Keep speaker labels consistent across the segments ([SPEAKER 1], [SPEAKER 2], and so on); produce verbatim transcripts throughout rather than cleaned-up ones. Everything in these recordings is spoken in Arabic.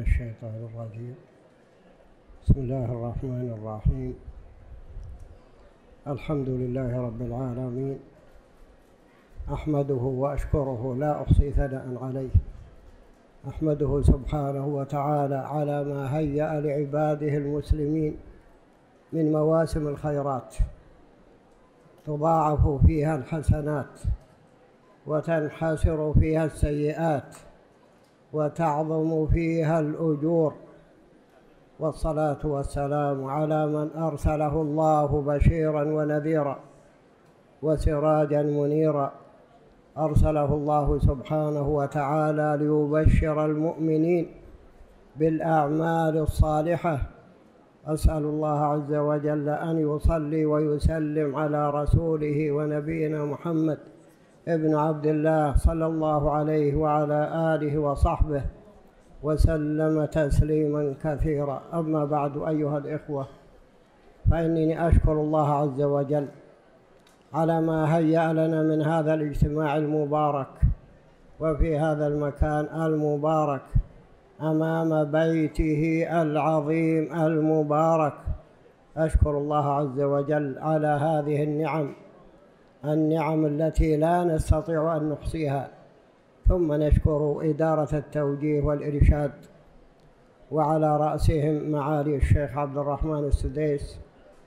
[SPEAKER 1] الشيطان الرجيم. بسم الله الرحمن الرحيم. الحمد لله رب العالمين، أحمده وأشكره لا أحصي ثناء عليه. أحمده سبحانه وتعالى على ما هيأ لعباده المسلمين من مواسم الخيرات تضاعف فيها الحسنات وتنحسر فيها السيئات وتعظم فيها الأجور، والصلاة والسلام على من أرسله الله بشيرا ونذيرا وسراجا منيرا. أرسله الله سبحانه وتعالى ليبشر المؤمنين بالأعمال الصالحة. أسأل الله عز وجل أن يصلي ويسلم على رسوله ونبينا محمد ابن عبد الله صلى الله عليه وعلى آله وصحبه وسلم تسليما كثيرا. أما بعد، أيها الإخوة، فإنني أشكر الله عز وجل على ما هيأ لنا من هذا الاجتماع المبارك وفي هذا المكان المبارك أمام بيته العظيم المبارك. أشكر الله عز وجل على هذه النعم النعم التي لا نستطيع أن نحصيها، ثم نشكر إدارة التوجيه والإرشاد وعلى رأسهم معالي الشيخ عبد الرحمن السديس،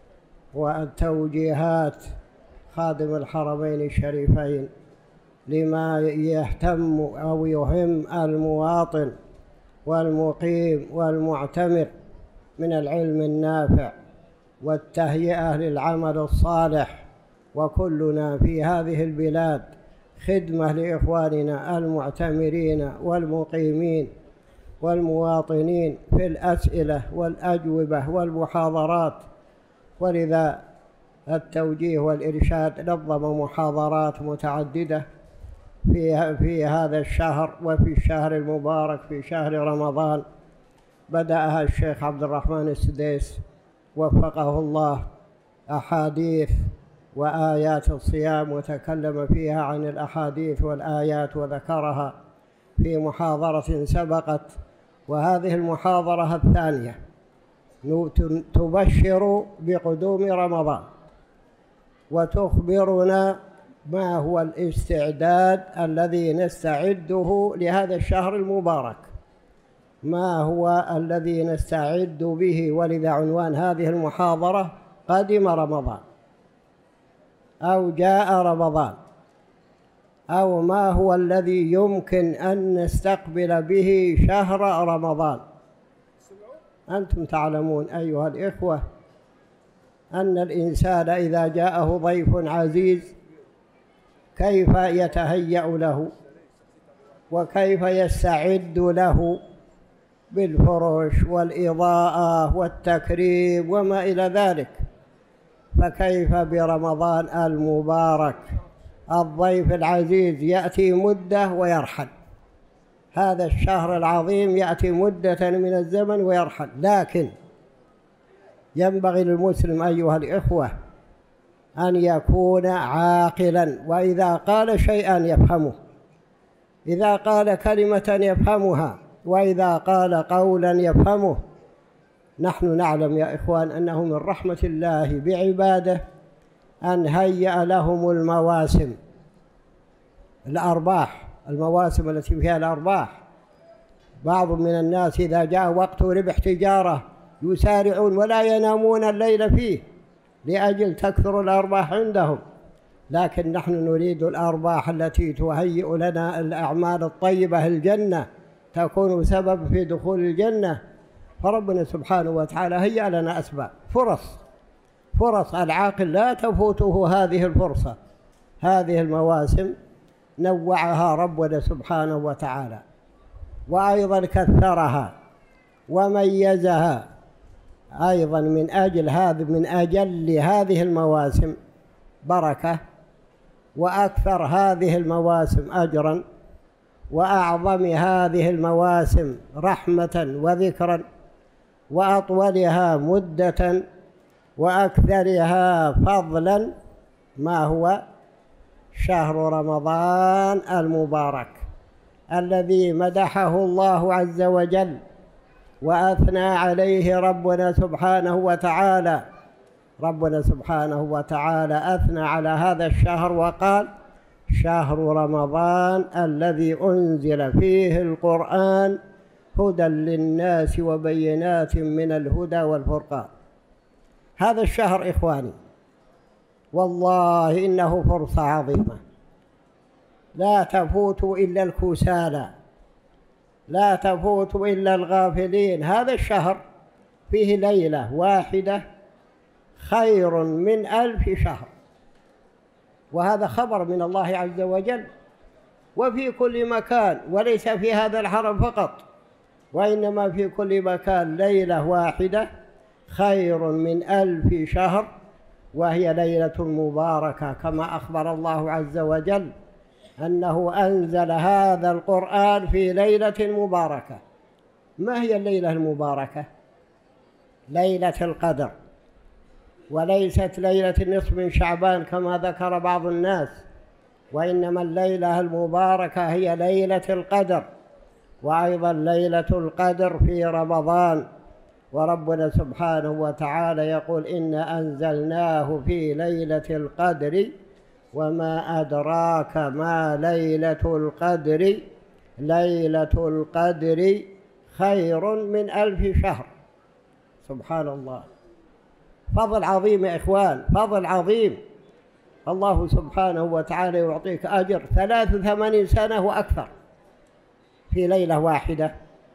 [SPEAKER 1] والتوجيهات خادم الحرمين الشريفين لما يهتم أو يهم المواطن والمقيم والمعتمر من العلم النافع والتهيئة للعمل الصالح. وكلنا في هذه البلاد خدمة لإخواننا المعتمرين والمقيمين والمواطنين في الأسئلة والأجوبة والمحاضرات، ولذا التوجيه والإرشاد نظم محاضرات متعددة في في هذا الشهر وفي الشهر المبارك في شهر رمضان. بدأها الشيخ عبد الرحمن السديس وفقه الله أحاديث وآيات الصيام، وتكلم فيها عن الأحاديث والآيات وذكرها في محاضرة سبقت، وهذه المحاضرة الثانية تبشر بقدوم رمضان وتخبرنا ما هو الاستعداد الذي نستعده لهذا الشهر المبارك، ما هو الذي نستعد به. ولذا عنوان هذه المحاضرة قدم رمضان أو جاء رمضان، أو ما هو الذي يمكن أن نستقبل به شهر رمضان. أنتم تعلمون أيها الإخوة أن الإنسان إذا جاءه ضيف عزيز كيف يتهيأ له وكيف يستعد له بالفرش والإضاءة والتكريم وما إلى ذلك، فكيف برمضان المبارك؟ الضيف العزيز يأتي مدة ويرحل، هذا الشهر العظيم يأتي مدة من الزمن ويرحل. لكن ينبغي للمسلم أيها الإخوة أن يكون عاقلا، وإذا قال شيئا يفهمه، إذا قال كلمة يفهمها، وإذا قال قولا يفهمه. نحن نعلم يا إخوان أنه من رحمة الله بعباده أن هيأ لهم المواسم الأرباح، المواسم التي فيها الأرباح. بعض من الناس إذا جاء وقت ربح تجارة يسارعون ولا ينامون الليل فيه لأجل تكثر الأرباح عندهم، لكن نحن نريد الأرباح التي تهيئ لنا الأعمال الطيبة، الجنة، تكون سبب في دخول الجنة. فربنا سبحانه وتعالى هيأ لنا أسباب، فرص فرص العاقل لا تفوته هذه الفرصة. هذه المواسم نوعها ربنا سبحانه وتعالى، وأيضا كثرها وميزها أيضا من أجل هذا، من أجل هذه المواسم بركة، وأكثر هذه المواسم أجرا، وأعظم هذه المواسم رحمة وذكرا، وأطولها مدة، وأكثرها فضلا ما هو شهر رمضان المبارك الذي مدحه الله عز وجل وأثنى عليه ربنا سبحانه وتعالى. ربنا سبحانه وتعالى أثنى على هذا الشهر وقال: شهر رمضان الذي أنزل فيه القرآن هدى للناس وبينات من الهدى والفرقان. هذا الشهر إخواني والله إنه فرصة عظيمة لا تفوت إلا الكسالى، لا تفوت إلا الغافلين. هذا الشهر فيه ليلة واحدة خير من ألف شهر، وهذا خبر من الله عز وجل، وفي كل مكان، وليس في هذا الحرم فقط، وإنما في كل مكان ليلة واحدة خير من ألف شهر، وهي ليلة مباركة، كما أخبر الله عز وجل أنه أنزل هذا القرآن في ليلة مباركة. ما هي الليلة المباركة؟ ليلة القدر، وليست ليلة النصف من شعبان كما ذكر بعض الناس، وإنما الليلة المباركة هي ليلة القدر، وأيضا ليلة القدر في رمضان. وربنا سبحانه وتعالى يقول: إنا أنزلناه في ليلة القدر وما أدراك ما ليلة القدر ليلة القدر خير من ألف شهر. سبحان الله، فضل عظيم يا إخوان، فضل عظيم. الله سبحانه وتعالى يعطيك أجر ثلاث وثمانين سنة وأكثر في ليلة واحدة.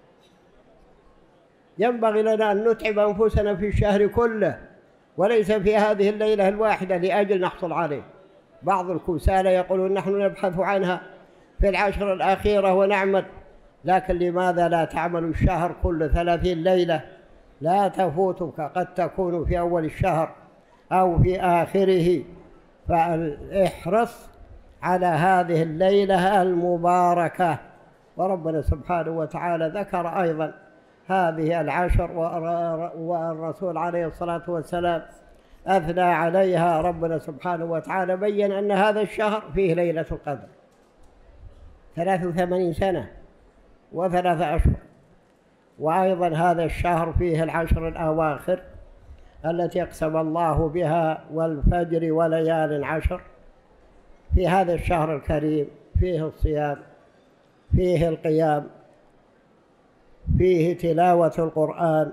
[SPEAKER 1] ينبغي لنا أن نتعب أنفسنا في الشهر كله، وليس في هذه الليلة الواحدة لأجل نحصل عليه. بعض الكسالى يقولون: نحن نبحث عنها في العشر الأخيرة ونعمل، لكن لماذا لا تعمل الشهر كل ثلاثين ليلة؟ لا تفوتك، قد تكون في أول الشهر أو في آخره. فاحرص على هذه الليلة المباركة. وربنا سبحانه وتعالى ذكر أيضا هذه العشر، والرسول عليه الصلاة والسلام أثنى عليها. ربنا سبحانه وتعالى بيّن أن هذا الشهر فيه ليلة القدر ثلاث وثمانين سنة وثلاثة أشهر، وأيضا هذا الشهر فيه العشر الأواخر التي أقسم الله بها: والفجر وليال عشر. في هذا الشهر الكريم فيه الصيام، فيه القيام، فيه تلاوة القرآن،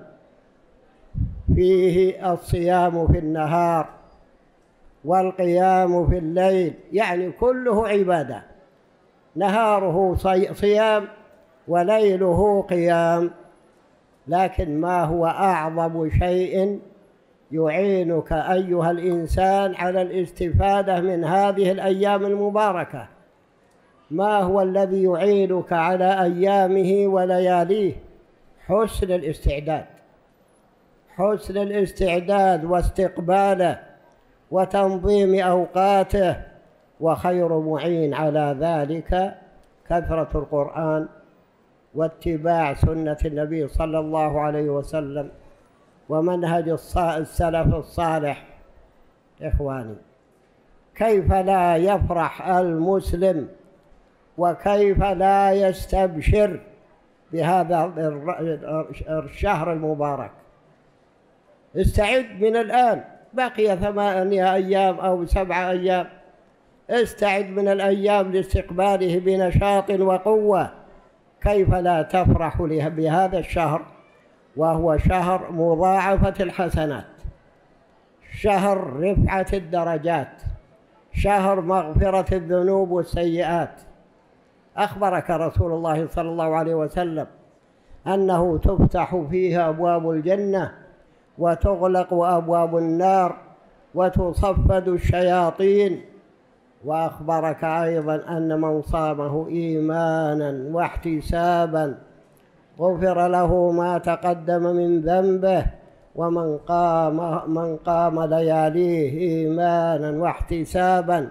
[SPEAKER 1] فيه الصيام في النهار والقيام في الليل، يعني كله عبادة، نهاره صيام وليله قيام. لكن ما هو أعظم شيء يعينك أيها الإنسان على الاستفادة من هذه الأيام المباركة؟ ما هو الذي يعينك على أيامه ولياليه؟ حسن الاستعداد، حسن الاستعداد واستقباله وتنظيم أوقاته. وخير معين على ذلك كثرة القرآن واتباع سنة النبي صلى الله عليه وسلم ومنهج السلف الصالح. إخواني، كيف لا يفرح المسلم وكيف لا يستبشر بهذا الشهر المبارك؟ استعد من الآن، بقي ثمانية أيام أو سبعة أيام، استعد من الأيام لاستقباله بنشاط وقوة. كيف لا تفرح بهذا الشهر وهو شهر مضاعفة الحسنات، شهر رفعة الدرجات، شهر مغفرة الذنوب والسيئات. أخبرك رسول الله صلى الله عليه وسلم أنه تفتح فيها أبواب الجنة وتغلق أبواب النار وتصفد الشياطين. وأخبرك أيضا أن من صامه إيمانا واحتسابا غفر له ما تقدم من ذنبه، ومن قام من قام لياليه إيمانا واحتسابا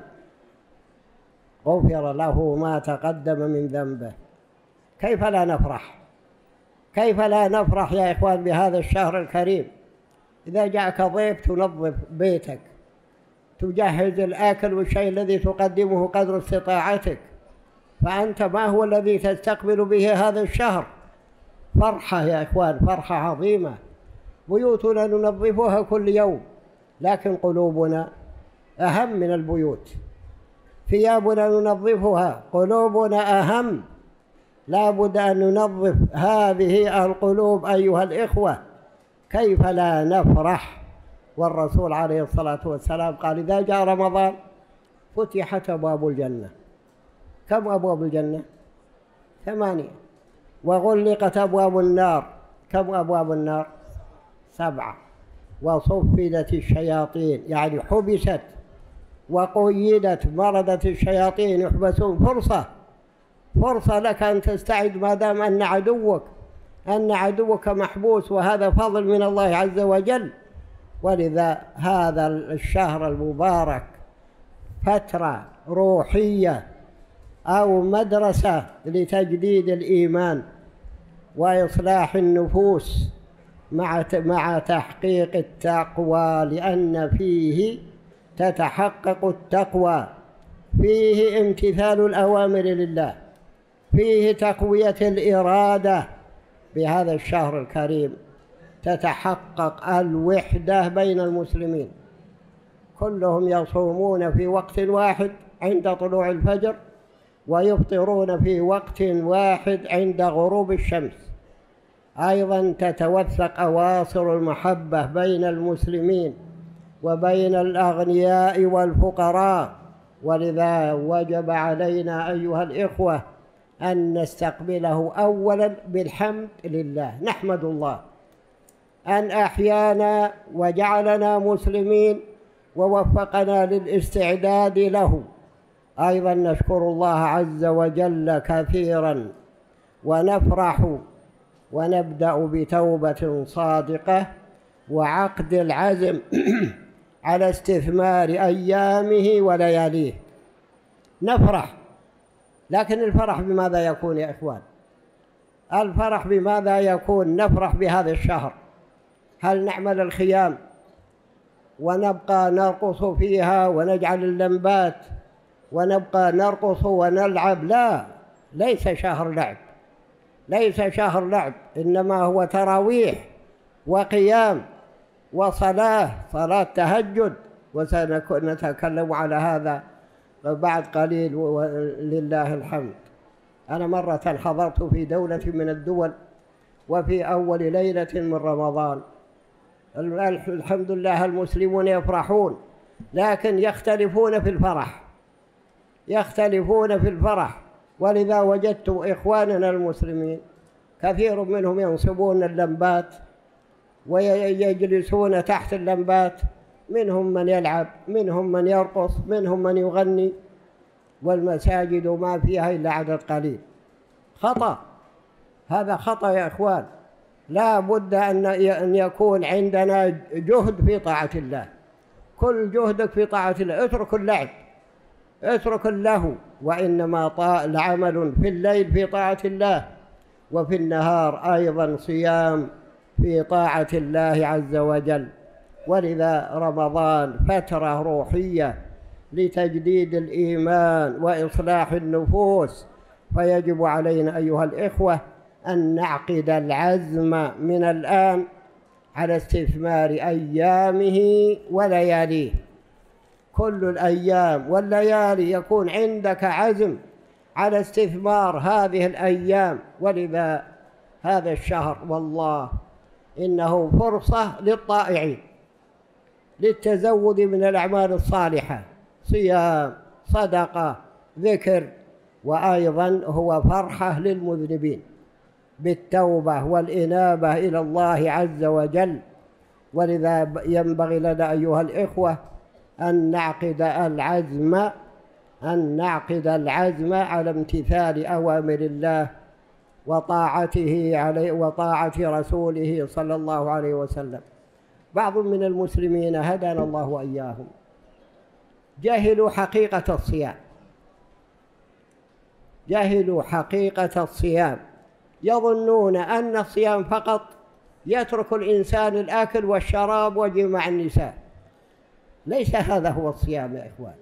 [SPEAKER 1] غفر له ما تقدم من ذنبه. كيف لا نفرح؟ كيف لا نفرح يا إخوان بهذا الشهر الكريم؟ إذا جاءك ضيف تنظف بيتك، تجهز الأكل والشيء الذي تقدمه قدر استطاعتك، فأنت ما هو الذي تستقبل به هذا الشهر؟ فرحة يا إخوان، فرحة عظيمة. بيوتنا ننظفها كل يوم، لكن قلوبنا أهم من البيوت. ثيابنا ننظفها، قلوبنا أهم. لا بد أن ننظف هذه القلوب أيها الإخوة. كيف لا نفرح؟ والرسول عليه الصلاة والسلام قال إذا جاء رمضان فتحت أبواب الجنة. كم أبواب الجنة؟ ثمانية. وغلقت أبواب النار. كم أبواب النار؟ سبعة. وصفدت الشياطين، يعني حبست وقيدت، مردت الشياطين يحبسون. فرصة فرصة لك أن تستعد ما دام أن عدوك أن عدوك محبوس، وهذا فضل من الله عز وجل. ولذا هذا الشهر المبارك فترة روحية أو مدرسة لتجديد الإيمان وإصلاح النفوس مع مع تحقيق التقوى، لأن فيه تتحقق التقوى، فيه امتثال الأوامر لله، فيه تقوية الإرادة. بهذا الشهر الكريم تتحقق الوحدة بين المسلمين، كلهم يصومون في وقت واحد عند طلوع الفجر، ويفطرون في وقت واحد عند غروب الشمس. أيضا تتوثق أواصر المحبة بين المسلمين وبين الأغنياء والفقراء. ولذا وجب علينا أيها الإخوة أن نستقبله أولا بالحمد لله، نحمد الله أن أحيانا وجعلنا مسلمين ووفقنا للاستعداد له. أيضا نشكر الله عز وجل كثيرا ونفرح ونبدأ بتوبة صادقة وعقد العزم على استثمار أيامه ولياليه. نفرح، لكن الفرح بماذا يكون يا إخوان؟ الفرح بماذا يكون؟ نفرح بهذا الشهر. هل نعمل الخيام ونبقى نرقص فيها ونجعل اللمبات ونبقى نرقص ونلعب؟ لا، ليس شهر لعب، ليس شهر لعب، إنما هو تراويح وقيام وصلاة، صلاة تهجد. وسنتكلم على هذا بعد قليل ولله الحمد. أنا مرة حضرت في دولة من الدول وفي أول ليلة من رمضان، الحمد لله المسلمون يفرحون، لكن يختلفون في الفرح، يختلفون في الفرح. ولذا وجدت إخواننا المسلمين كثير منهم ينصبون اللمبات ويجلسون تحت اللمبات، منهم من يلعب، منهم من يرقص، منهم من يغني، والمساجد ما فيها إلا عدد قليل. خطأ، هذا خطأ يا إخوان. لا بد أن يكون عندنا جهد في طاعة الله، كل جهدك في طاعة الله. اترك اللعب، اترك اللهو، وإنما العمل في الليل في طاعة الله، وفي النهار أيضا صيام في طاعة الله عز وجل. ولذا رمضان فترة روحية لتجديد الإيمان وإصلاح النفوس، فيجب علينا أيها الإخوة أن نعقد العزم من الآن على استثمار أيامه ولياليه. كل الأيام والليالي يكون عندك عزم على استثمار هذه الأيام. ولذا هذا الشهر والله إنه فرصة للطائعين للتزود من الأعمال الصالحة، صيام، صدقة، ذكر. وأيضا هو فرحة للمذنبين بالتوبة والإنابة إلى الله عز وجل. ولذا ينبغي لنا أيها الإخوة أن نعقد العزم أن نعقد العزم على امتثال أوامر الله وطاعته عليه وطاعة رسوله صلى الله عليه وسلم. بعض من المسلمين هدانا الله وإياهم جهلوا حقيقة الصيام، جهلوا حقيقة الصيام، يظنون أن الصيام فقط يترك الإنسان الأكل والشراب وجماع النساء. ليس هذا هو الصيام يا إخوان،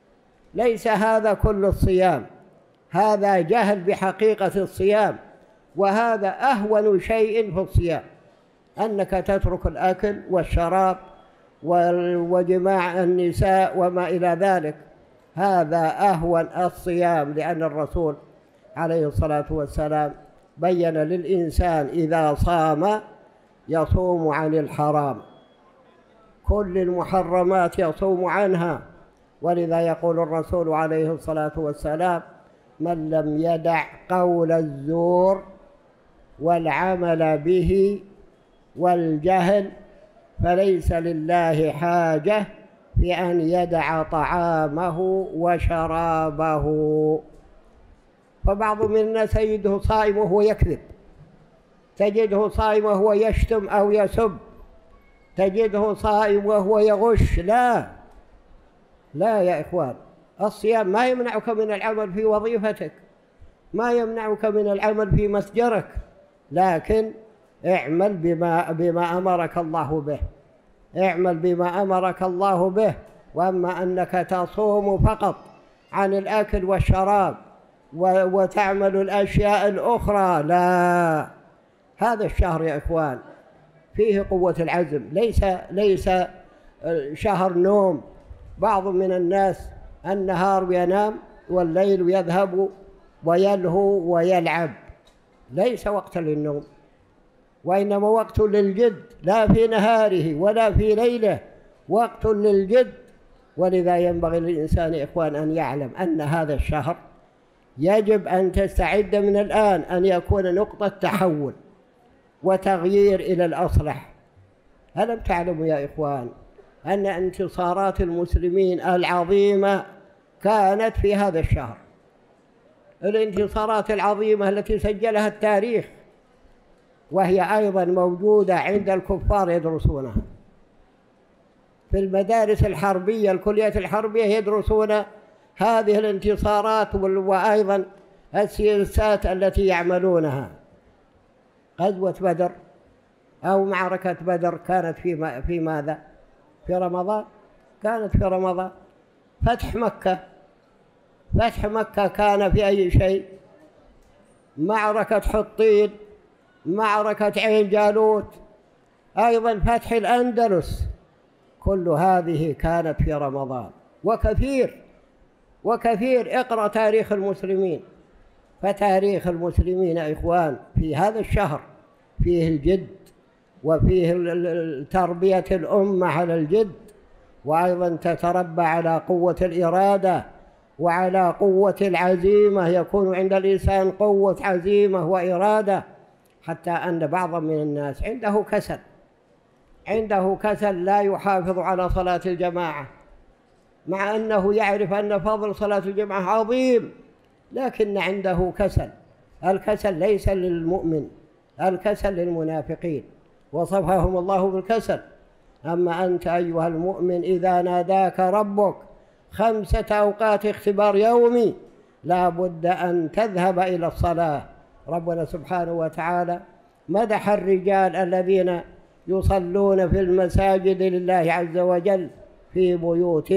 [SPEAKER 1] ليس هذا كل الصيام، هذا جهل بحقيقة الصيام. وهذا أهون شيء في الصيام، أنك تترك الأكل والشراب وجماع النساء وما إلى ذلك، هذا أهون الصيام، لأن الرسول عليه الصلاة والسلام بين للإنسان إذا صام يصوم عن الحرام، كل المحرمات يصوم عنها. ولذا يقول الرسول عليه الصلاة والسلام: من لم يدع قول الزور والعمل به والجهل فليس لله حاجة في أن يدع طعامه وشرابه. فبعض من الناس تجده صائم وهو يكذب، تجده صائم وهو يشتم أو يسب، تجده صائم وهو يغش. لا لا يا إخوان، الصيام ما يمنعك من العمل في وظيفتك، ما يمنعك من العمل في مسجرك، لكن اعمل بما, بما أمرك الله به، اعمل بما أمرك الله به. وأما أنك تصوم فقط عن الأكل والشراب وتعمل الأشياء الأخرى، لا. هذا الشهر يا إخوان فيه قوة العزم، ليس ليس شهر نوم. بعض من الناس النهار ينام والليل يذهب ويلهو ويلعب، ليس وقت للنوم، وإنما وقت للجد، لا في نهاره ولا في ليله، وقت للجد. ولذا ينبغي للإنسان إخوان أن يعلم أن هذا الشهر يجب أن تستعد من الآن أن يكون نقطة تحول وتغيير إلى الأصلح. ألم تعلموا يا إخوان أن انتصارات المسلمين العظيمة كانت في هذا الشهر؟ الانتصارات العظيمة التي سجلها التاريخ، وهي أيضا موجودة عند الكفار يدرسونها في المدارس الحربية، الكليات الحربية يدرسون هذه الانتصارات وأيضا السياسات التي يعملونها. غزوة بدر أو معركة بدر كانت في في ماذا؟ في رمضان، كانت في رمضان. فتح مكة، فتح مكة كان في أي شيء؟ معركة حطين، معركة عين جالوت، أيضا فتح الأندلس، كل هذه كانت في رمضان. وكثير وكثير اقرأ تاريخ المسلمين، فتاريخ المسلمين يا إخوان في هذا الشهر فيه الجد، وفيه تربية الأمة على الجد، وأيضا تتربى على قوة الإرادة وعلى قوة العزيمة، يكون عند الإنسان قوة عزيمة وإرادة. حتى أن بعض من الناس عنده كسل، عنده كسل لا يحافظ على صلاة الجماعة، مع أنه يعرف أن فضل صلاة الجماعة عظيم، لكن عنده كسل. الكسل ليس للمؤمن، الكسل للمنافقين، وصفهم الله بالكسل. أما أنت أيها المؤمن إذا ناداك ربك خمسة أوقات اختبار يومي لا بد أن تذهب إلى الصلاة. ربنا سبحانه وتعالى مدح الرجال الذين يصلون في المساجد لله عز وجل في بيوت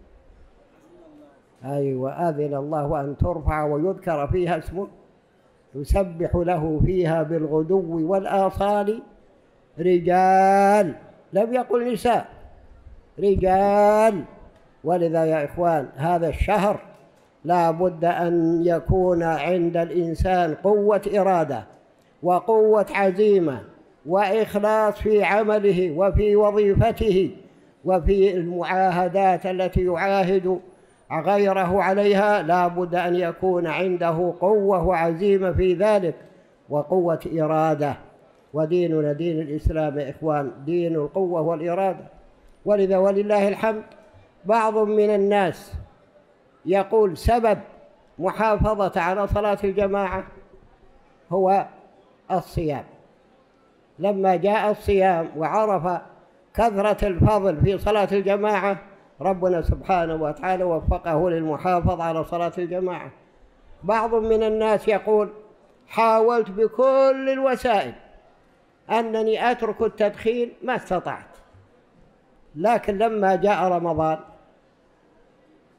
[SPEAKER 1] أيوة أذن الله أن ترفع ويذكر فيها اسمه يسبح له فيها بالغدو والآصال رجال، لم يقل نساء، رجال. ولذا يا إخوان هذا الشهر لا بد أن يكون عند الإنسان قوة إرادة وقوة عزيمة وإخلاص في عمله وفي وظيفته وفي المعاهدات التي يعاهد غيره عليها، لا بد أن يكون عنده قوة وعزيمة في ذلك وقوة إرادة. وديننا دين الإسلام يا إخوان دين القوة والإرادة. ولذا ولله الحمد بعض من الناس يقول سبب محافظة على صلاة الجماعة هو الصيام. لما جاء الصيام وعرف كثرة الفضل في صلاة الجماعة ربنا سبحانه وتعالى وفقه للمحافظة على صلاة الجماعة. بعض من الناس يقول حاولت بكل الوسائل أنني أترك التدخين ما استطعت، لكن لما جاء رمضان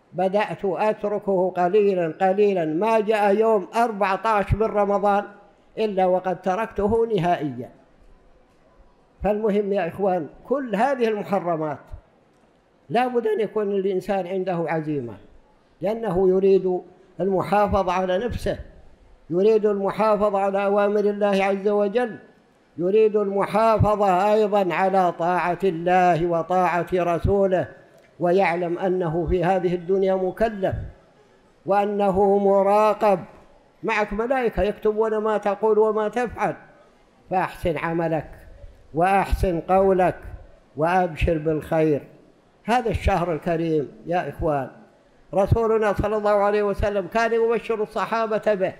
[SPEAKER 1] بدأت أتركه قليلا قليلا، ما جاء يوم أربعة عشر من رمضان إلا وقد تركته نهائيا. فالمهم يا إخوان، كل هذه المحرمات لا بد أن يكون الإنسان عنده عزيمة، لأنه يريد المحافظة على نفسه، يريد المحافظة على أوامر الله عز وجل، يريد المحافظة أيضا على طاعة الله وطاعة رسوله، ويعلم أنه في هذه الدنيا مكلف، وأنه مراقب، معك ملائكة يكتبون ما تقول وما تفعل. فأحسن عملك وأحسن قولك وأبشر بالخير. هذا الشهر الكريم يا إخوان، رسولنا صلى الله عليه وسلم كان يبشر الصحابة به،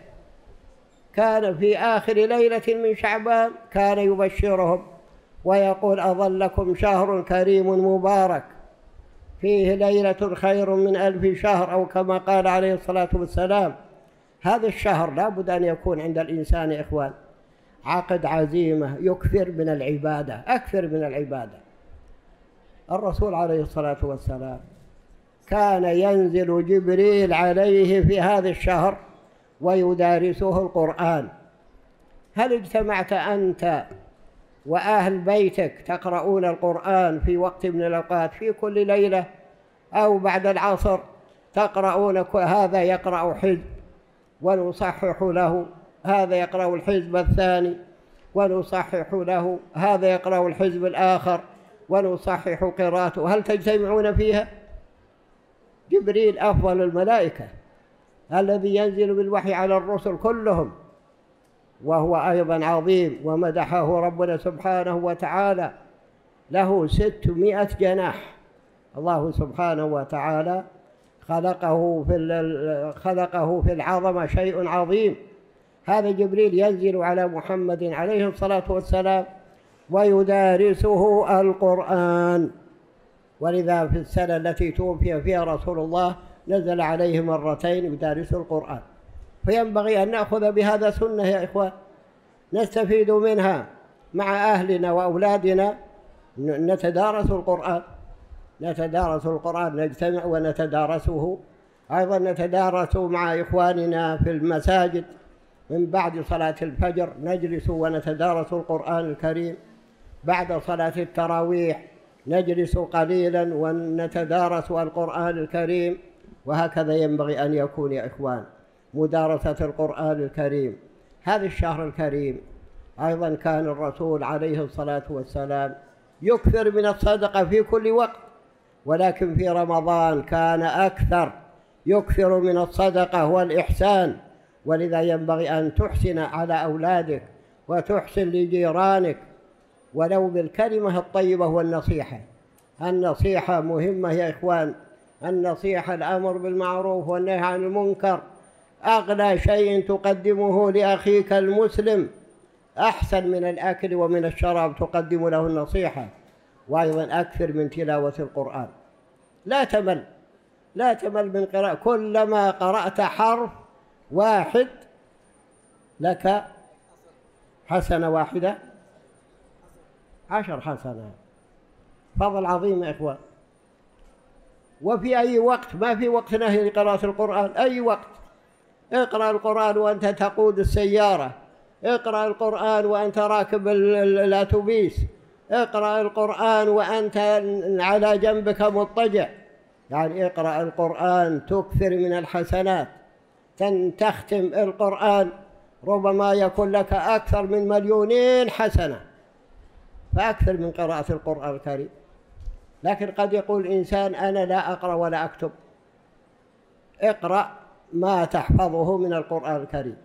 [SPEAKER 1] كان في آخر ليلة من شعبان كان يبشرهم ويقول: أظلكم شهر كريم مبارك فيه ليلة خير من ألف شهر، أو كما قال عليه الصلاة والسلام. هذا الشهر لا بد أن يكون عند الإنسان يا إخوان عقد عزيمة، يكثر من العبادة، أكثر من العبادة. الرسول عليه الصلاة والسلام كان ينزل جبريل عليه في هذا الشهر ويدارسه القرآن. هل اجتمعت أنت وأهل بيتك تقرؤون القرآن في وقت من الأوقات، في كل ليلة أو بعد العصر تقرؤون؟ هذا يقرأ حزب ونصحح له، هذا يقرأ الحزب الثاني ونصحح له، هذا يقرأ الحزب الآخر ونصحح قراءته. هل تجتمعون فيها؟ جبريل أفضل الملائكة الذي ينزل بالوحي على الرسل كلهم، وهو أيضا عظيم، ومدحه ربنا سبحانه وتعالى، له ستمائة جناح. الله سبحانه وتعالى خلقه في خلقه في العظمة شيء عظيم. هذا جبريل ينزل على محمد عليه الصلاة والسلام ويدارسه القرآن. ولذا في السنة التي توفي فيها رسول الله نزل عليه مرتين يدارس القرآن. فينبغي أن نأخذ بهذا سنة يا إخوان، نستفيد منها مع أهلنا وأولادنا، نتدارس القرآن، نتدارس القرآن، نجتمع ونتدارسه. أيضا نتدارس مع إخواننا في المساجد من بعد صلاة الفجر، نجلس ونتدارس القرآن الكريم. بعد صلاة التراويح نجلس قليلا ونتدارس القرآن الكريم. وهكذا ينبغي أن يكون يا إخوان مدارسة القرآن الكريم. هذا الشهر الكريم أيضا كان الرسول عليه الصلاة والسلام يكثر من الصدقة في كل وقت، ولكن في رمضان كان أكثر، يكثر من الصدقة والإحسان. ولذا ينبغي أن تحسن على أولادك وتحسن لجيرانك ولو بالكلمة الطيبة والنصيحة. النصيحة مهمة يا إخوان، النصيحة، الأمر بالمعروف والنهي عن المنكر، أغلى شيء تقدمه لأخيك المسلم، أحسن من الأكل ومن الشراب تقدم له النصيحة. وأيضا أكثر من تلاوة القرآن، لا تمل، لا تمل من قراءة. كلما قرأت حرف واحد لك حسنة واحدة عشر حسنات، فضل عظيم يا إخوان. وفي أي وقت، ما في وقت نهي لقراءة القرآن، أي وقت. اقرأ القرآن وأنت تقود السيارة، اقرأ القرآن وأنت راكب الأتوبيس، اقرأ القرآن وأنت على جنبك مضطجع. يعني اقرأ القرآن تكثر من الحسنات. تختم القرآن ربما يكون لك أكثر من مليونين حسنة، فأكثر من قراءة القرآن الكريم. لكن قد يقول الإنسان: أنا لا أقرأ ولا أكتب. اقرأ ما تحفظه من القرآن الكريم،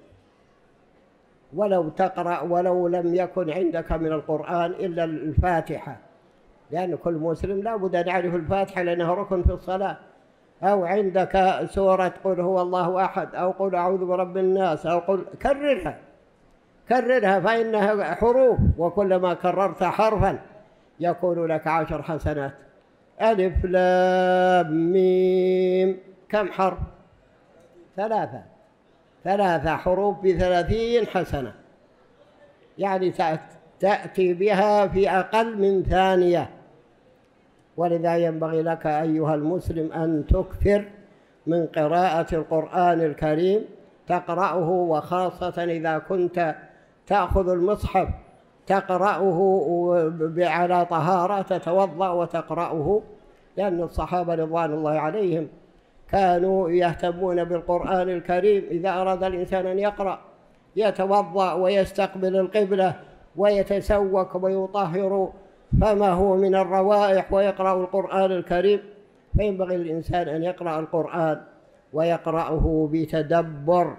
[SPEAKER 1] ولو تقرأ ولو لم يكن عندك من القرآن إلا الفاتحة، لأن كل مسلم لا بد أن يعرف الفاتحة لأنها ركن في الصلاة. أو عندك سورة قل هو الله أحد، أو قل أعوذ برب الناس، أو قل، كررها كررها فإنها حروف، وكلما كررت حرفا يكون لك عشر حسنات. ألف لام ميم، كم حرف؟ ثلاثة ثلاثة حروف بثلاثين حسنة، يعني تأتي بها في أقل من ثانية. ولذا ينبغي لك أيها المسلم أن تكثر من قراءة القرآن الكريم، تقرأه، وخاصة إذا كنت تأخذ المصحف تقرأه على طهارة، تتوضأ وتقرأه، لأن الصحابة رضوان الله عليهم كانوا يهتمون بالقرآن الكريم. إذا أراد الإنسان أن يقرأ يتوضأ ويستقبل القبلة ويتسوك ويطهر فمه من الروائح ويقرأ القرآن الكريم. فينبغي للإنسان أن يقرأ القرآن ويقرأه بتدبر،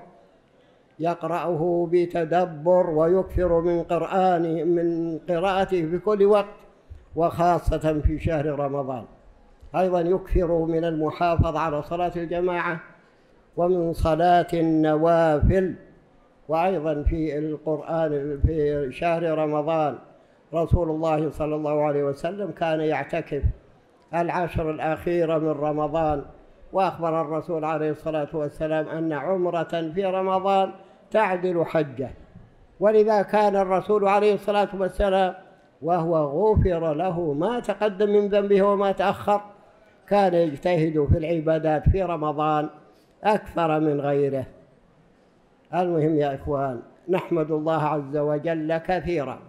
[SPEAKER 1] يقرأه بتدبر ويكثر من قرآنه من قراءته في كل وقت، وخاصة في شهر رمضان. أيضا يكثر من المحافظة على صلاة الجماعة ومن صلاة النوافل. وأيضا في القرآن في شهر رمضان رسول الله صلى الله عليه وسلم كان يعتكف العشر الأخيرة من رمضان، وأخبر الرسول عليه الصلاة والسلام أن عمرة في رمضان تعدل حجة. ولذا كان الرسول عليه الصلاة والسلام وهو غفر له ما تقدم من ذنبه وما تأخر كان يجتهد في العبادات في رمضان أكثر من غيره. المهم يا إخوان، نحمد الله عز وجل كثيرا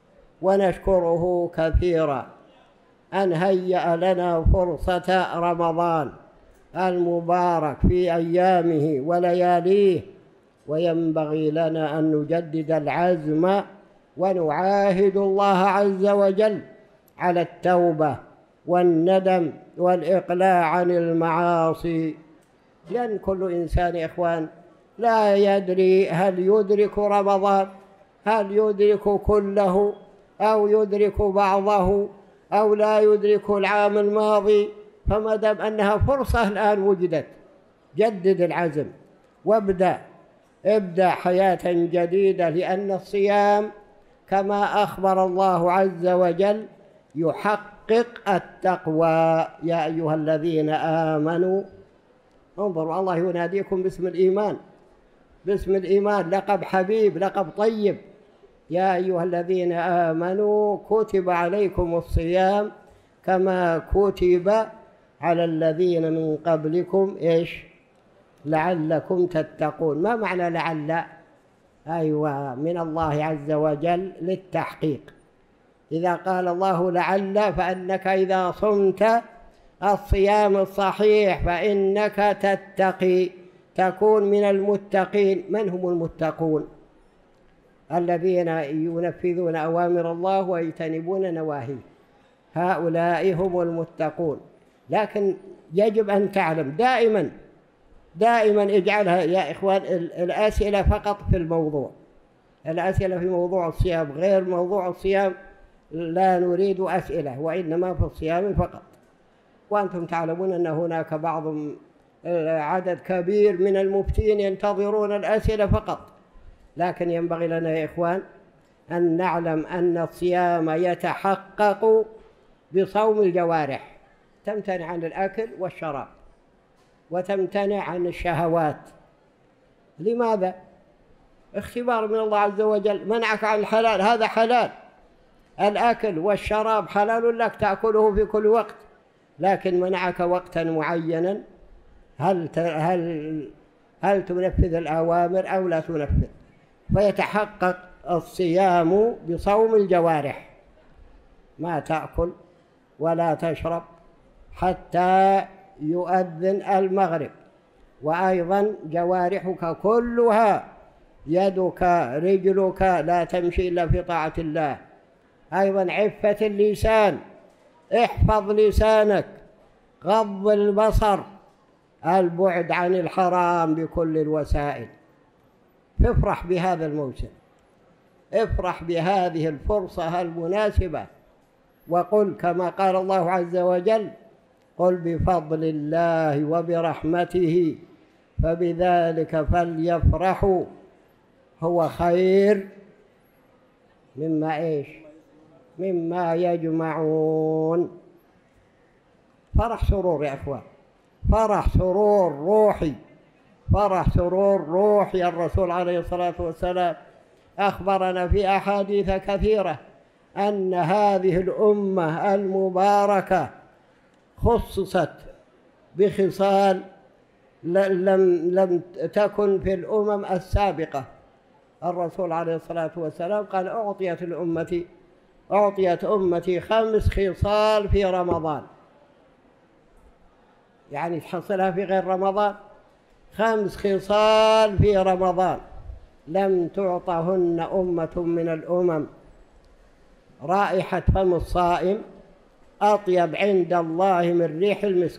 [SPEAKER 1] ونشكره كثيرا أن هيأ لنا فرصة رمضان المبارك في أيامه ولياليه، وينبغي لنا أن نجدد العزم ونعاهد الله عز وجل على التوبة والندم والإقلاع عن المعاصي، لأن كل إنسان يا إخوان لا يدري هل يدرك رمضان، هل يدرك كله أو يدرك بعضه أو لا يدرك العام الماضي. فما دام أنها فرصة الآن وجدت، جدد العزم وابدأ ابدأ حياة جديدة، لأن الصيام كما أخبر الله عز وجل يحقق التقوى. يا أيها الذين آمنوا انظروا، الله يناديكم باسم الإيمان، باسم الإيمان، لقب حبيب، لقب طيب. يا أيها الذين آمنوا كتب عليكم الصيام كما كتب على الذين من قبلكم إيش لعلكم تتقون. ما معنى لعل؟ أيوة، من الله عز وجل للتحقيق. إذا قال الله لعل فأنك إذا صمت الصيام الصحيح فإنك تتقي، تكون من المتقين. من هم المتقون؟ الذين ينفذون أوامر الله ويجتنبون نواهيه، هؤلاء هم المتقون. لكن يجب أن تعلم دائما دائما اجعلها يا إخوان الأسئلة فقط في الموضوع، الأسئلة في موضوع الصيام، غير موضوع الصيام لا نريد أسئلة، وإنما في الصيام فقط. وأنتم تعلمون أن هناك بعض عدد كبير من المفتين ينتظرون الأسئلة فقط. لكن ينبغي لنا يا إخوان أن نعلم أن الصيام يتحقق بصوم الجوارح، تمتنع عن الأكل والشراب وتمتنع عن الشهوات. لماذا؟ اختبار من الله عز وجل، منعك عن الحلال، هذا حلال، الأكل والشراب حلال لك تأكله في كل وقت، لكن منعك وقتا معينا. هل هل هل تنفذ الأوامر أو لا تنفذ؟ فيتحقق الصيام بصوم الجوارح، ما تأكل ولا تشرب حتى يؤذن المغرب. وأيضا جوارحك كلها، يدك رجلك لا تمشي إلا في طاعة الله. أيضا عفة اللسان، احفظ لسانك، غض البصر، البعد عن الحرام بكل الوسائل. افرح بهذا الموسم، افرح بهذه الفرصة المناسبة، وقل كما قال الله عز وجل: قل بفضل الله وبرحمته فبذلك فليفرحوا هو خير مما إيش مما يجمعون. فرح سرور يا أخوان، فرح سرور روحي، فرح سرور روحي. الرسول عليه الصلاة والسلام أخبرنا في أحاديث كثيرة أن هذه الأمة المباركة خصصت بخصال لم لم تكن في الأمم السابقة. الرسول عليه الصلاة والسلام قال أعطيت الأمة أعطيت أمتي خمس خصال في رمضان، يعني تحصلها في غير رمضان، خمس خصال في رمضان لم تعطهن أمة من الأمم: رائحة فم الصائم أطيب عند الله من ريح المسك.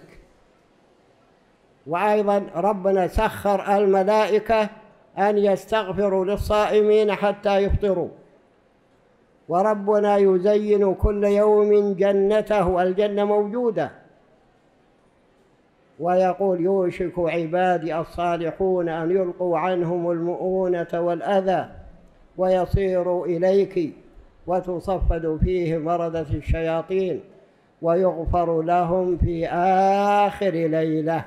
[SPEAKER 1] وأيضا ربنا سخر الملائكة أن يستغفروا للصائمين حتى يفطروا، وربنا يزين كل يوم جنته، الجنة موجودة، ويقول: يوشك عبادي الصالحون أن يلقوا عنهم المؤونة والأذى ويصيروا إليك وتصفد فيه مردة الشياطين ويغفر لهم في آخر ليلة.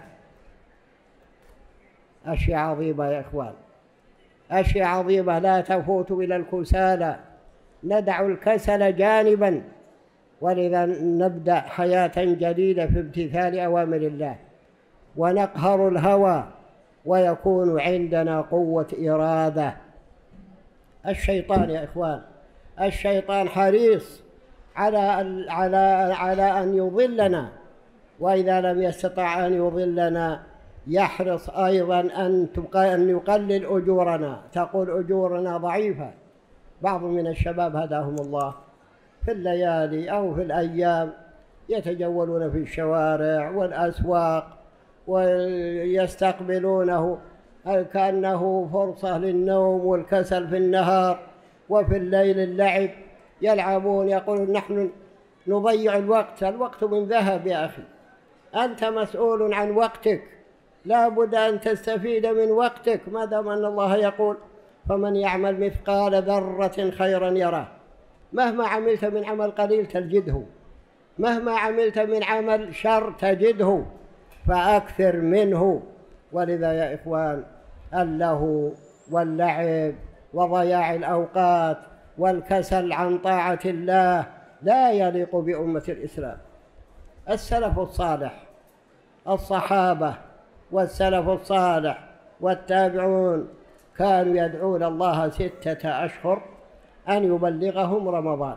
[SPEAKER 1] أشياء عظيمة يا إخوان، أشياء عظيمة لا تفوت إلى الكسالى. ندع الكسل جانبا، ولذا نبدأ حياة جديدة في امتثال أوامر الله، ونقهر الهوى، ويكون عندنا قوة إرادة. الشيطان يا إخوان، الشيطان حريص على على على أن يضلنا، وإذا لم يستطع أن يضلنا يحرص أيضا أن أن يقلل أجورنا. تقول أجورنا ضعيفة. بعض من الشباب هداهم الله في الليالي أو في الأيام يتجولون في الشوارع والأسواق ويستقبلونه كأنه فرصة للنوم والكسل في النهار، وفي الليل اللعب، يلعبون، يقولون نحن نضيع الوقت. الوقت من ذهب يا أخي، أنت مسؤول عن وقتك، لا بد أن تستفيد من وقتك، ما دام أن الله يقول: فمن يعمل مثقال ذرة خيرا يره. مهما عملت من عمل قليل تجده، مهما عملت من عمل شر تجده، فأكثر منه. ولذا يا إخوان، اللهو واللعب وضياع الأوقات والكسل عن طاعة الله لا يليق بأمة الإسلام. السلف الصالح، الصحابة والسلف الصالح والتابعون، كانوا يدعون الله ستة أشهر أن يبلغهم رمضان،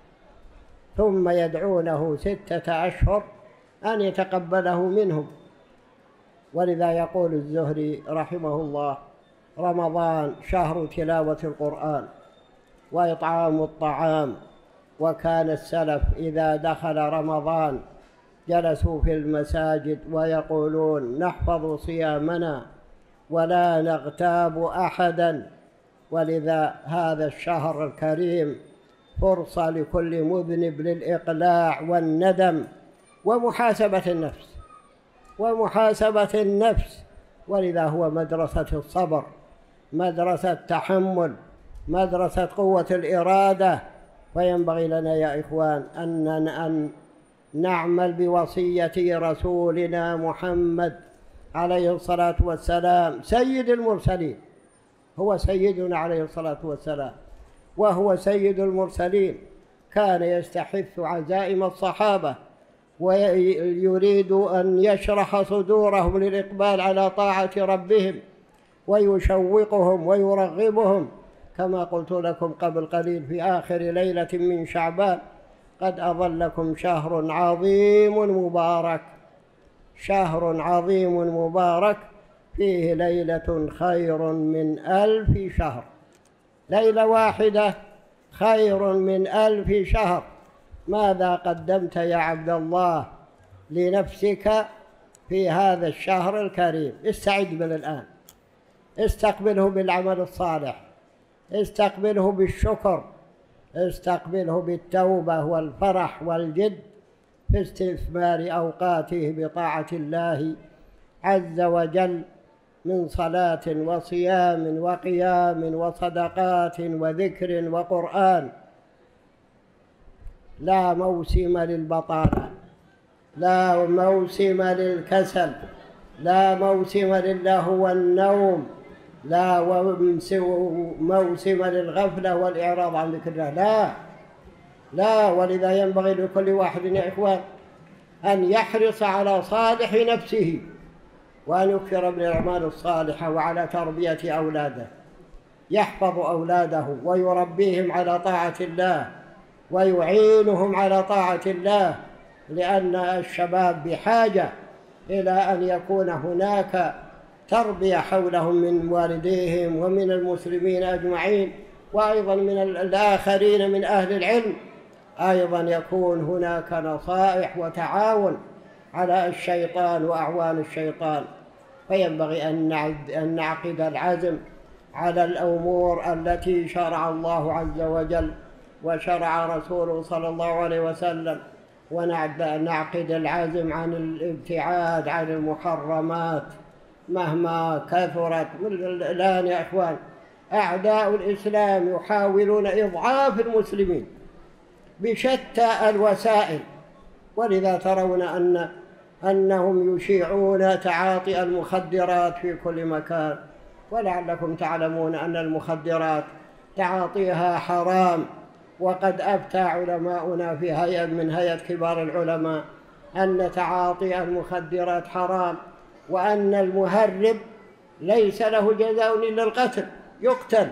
[SPEAKER 1] ثم يدعونه ستة أشهر أن يتقبله منهم. ولذا يقول الزهري رحمه الله: رمضان شهر تلاوة القرآن وإطعام الطعام. وكان السلف إذا دخل رمضان جلسوا في المساجد ويقولون: نحفظ صيامنا ولا نغتاب أحدا. ولذا هذا الشهر الكريم فرصة لكل مذنب للإقلاع والندم ومحاسبة النفس ومحاسبة النفس. ولذا هو مدرسة الصبر، مدرسة تحمل، مدرسة قوة الإرادة. فينبغي لنا يا إخوان أن أن نعمل بوصية رسولنا محمد عليه الصلاة والسلام، سيد المرسلين. هو سيدنا عليه الصلاة والسلام، وهو سيد المرسلين. كان يستحث عزائم الصحابة ويريد أن يشرح صدورهم للإقبال على طاعة ربهم، ويشوقهم ويرغبهم، كما قلت لكم قبل قليل في آخر ليلة من شعبان: قد أظلكم شهر عظيم مبارك، شهر عظيم مبارك فيه ليلة خير من ألف شهر. ليلة واحدة خير من ألف شهر. ماذا قدمت يا عبد الله لنفسك في هذا الشهر الكريم؟ استعد من الآن، استقبله بالعمل الصالح، استقبله بالشكر، استقبله بالتوبة والفرح والجد في استثمار أوقاته بطاعة الله عز وجل، من صلاة وصيام وقيام وصدقات وذكر وقرآن. لا موسم للبطالة، لا موسم للكسل، لا موسم للهو والنوم، لا موسم للغفلة والإعراض عن ذكر الله. لا لا ولذا ينبغي لكل واحد يا إخوان أن يحرص على صالح نفسه، وأن يكثر من الأعمال الصالحة، وعلى تربية أولاده. يحفظ أولاده ويربيهم على طاعة الله ويعينهم على طاعة الله، لأن الشباب بحاجة إلى أن يكون هناك تربية حولهم من والديهم ومن المسلمين أجمعين، وأيضا من الآخرين من أهل العلم، أيضا يكون هناك نصائح وتعاون على الشيطان وأعوان الشيطان. فينبغي أن نعقد العزم على الأمور التي شرع الله عز وجل وشرع رسوله صلى الله عليه وسلم، ونعقد العزم عن الابتعاد عن المحرمات مهما كثرت. الآن يا إخوان أعداء الإسلام يحاولون إضعاف المسلمين بشتى الوسائل، ولذا ترون أن أنهم يشيعون تعاطي المخدرات في كل مكان، ولعلكم تعلمون أن المخدرات تعاطيها حرام، وقد أفتى علماؤنا في هيئة من هيئة كبار العلماء أن تعاطي المخدرات حرام، وأن المهرب ليس له جزاء إلا القتل، يقتل.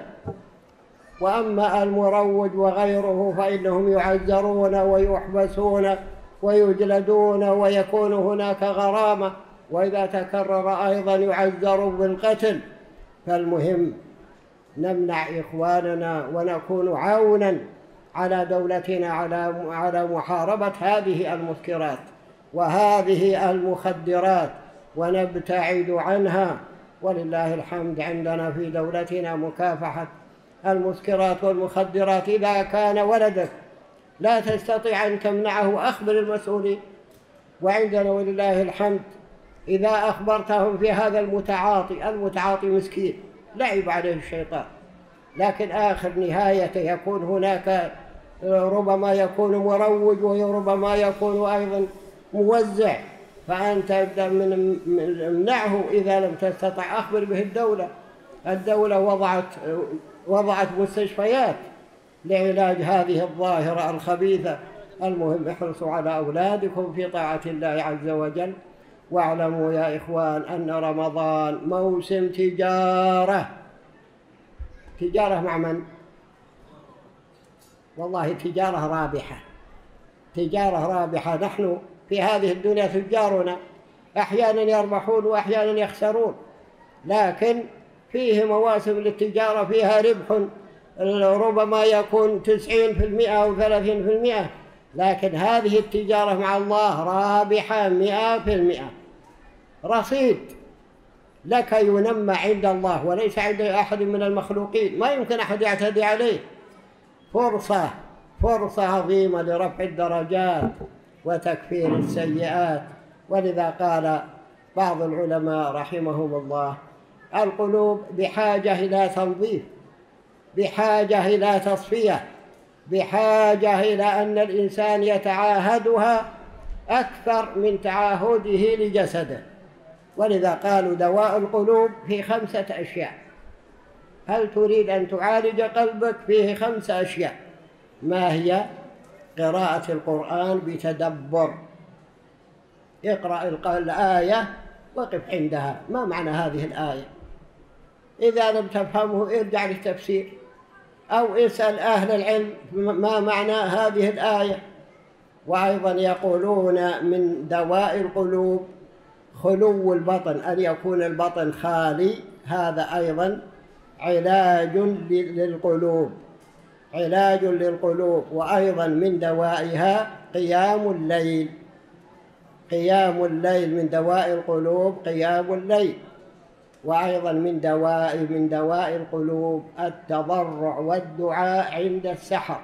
[SPEAKER 1] وأما المروج وغيره فإنهم يعذرون ويحبسون ويجلدون ويكون هناك غرامة، وإذا تكرر أيضا يعذر بالقتل. فالمهم نمنع إخواننا ونكون عونا على دولتنا على على محاربة هذه المسكرات وهذه المخدرات ونبتعد عنها. ولله الحمد عندنا في دولتنا مكافحة المسكرات والمخدرات. إذا كان ولدك لا تستطيع أن تمنعه أخبر المسؤولين، وعندنا ولله الحمد إذا أخبرتهم في هذا المتعاطي المتعاطي مسكين لعب عليه الشيطان، لكن آخر نهايته يكون هناك ربما يكون مروج وربما يكون أيضا موزع، فأنت ابدأ من منعه. إذا لم تستطع أخبر به الدولة. الدولة وضعت وضعت مستشفيات لعلاج هذه الظاهرة الخبيثة. المهم احرصوا على أولادكم في طاعة الله عز وجل، واعلموا يا إخوان أن رمضان موسم تجارة. تجارة مع من؟ والله تجارة رابحة، تجارة رابحة. نحن في هذه الدنيا تجارنا أحيانا يربحون وأحيانا يخسرون، لكن فيه مواسم للتجارة فيها ربح ربما يكون تسعين في المئة أو ثلاثين في المئة، لكن هذه التجارة مع الله رابحة مئة في المئة. رصيد لك ينمى عند الله وليس عند أحد من المخلوقين، ما يمكن أحد يعتدي عليه. فرصة فرصة عظيمة لرفع الدرجات وتكفير السيئات. ولذا قال بعض العلماء رحمهم الله: القلوب بحاجة إلى تنظيف، بحاجة إلى تصفية، بحاجة إلى أن الإنسان يتعاهدها أكثر من تعاهده لجسده. ولذا قالوا دواء القلوب في خمسة أشياء. هل تريد أن تعالج قلبك؟ فيه خمسة أشياء. ما هي؟ قراءة القرآن بتدبر. اقرأ الآية وقف عندها، ما معنى هذه الآية؟ إذا لم تفهمه ارجع للتفسير أو اسأل أهل العلم ما معنى هذه الآية. وأيضا يقولون من دواء القلوب خلو البطن، أن يكون البطن خالي، هذا أيضا علاج للقلوب، علاج للقلوب. وأيضا من دوائها قيام الليل، قيام الليل من دواء القلوب قيام الليل. وأيضا من دواء من دواء القلوب التضرع والدعاء عند السحر.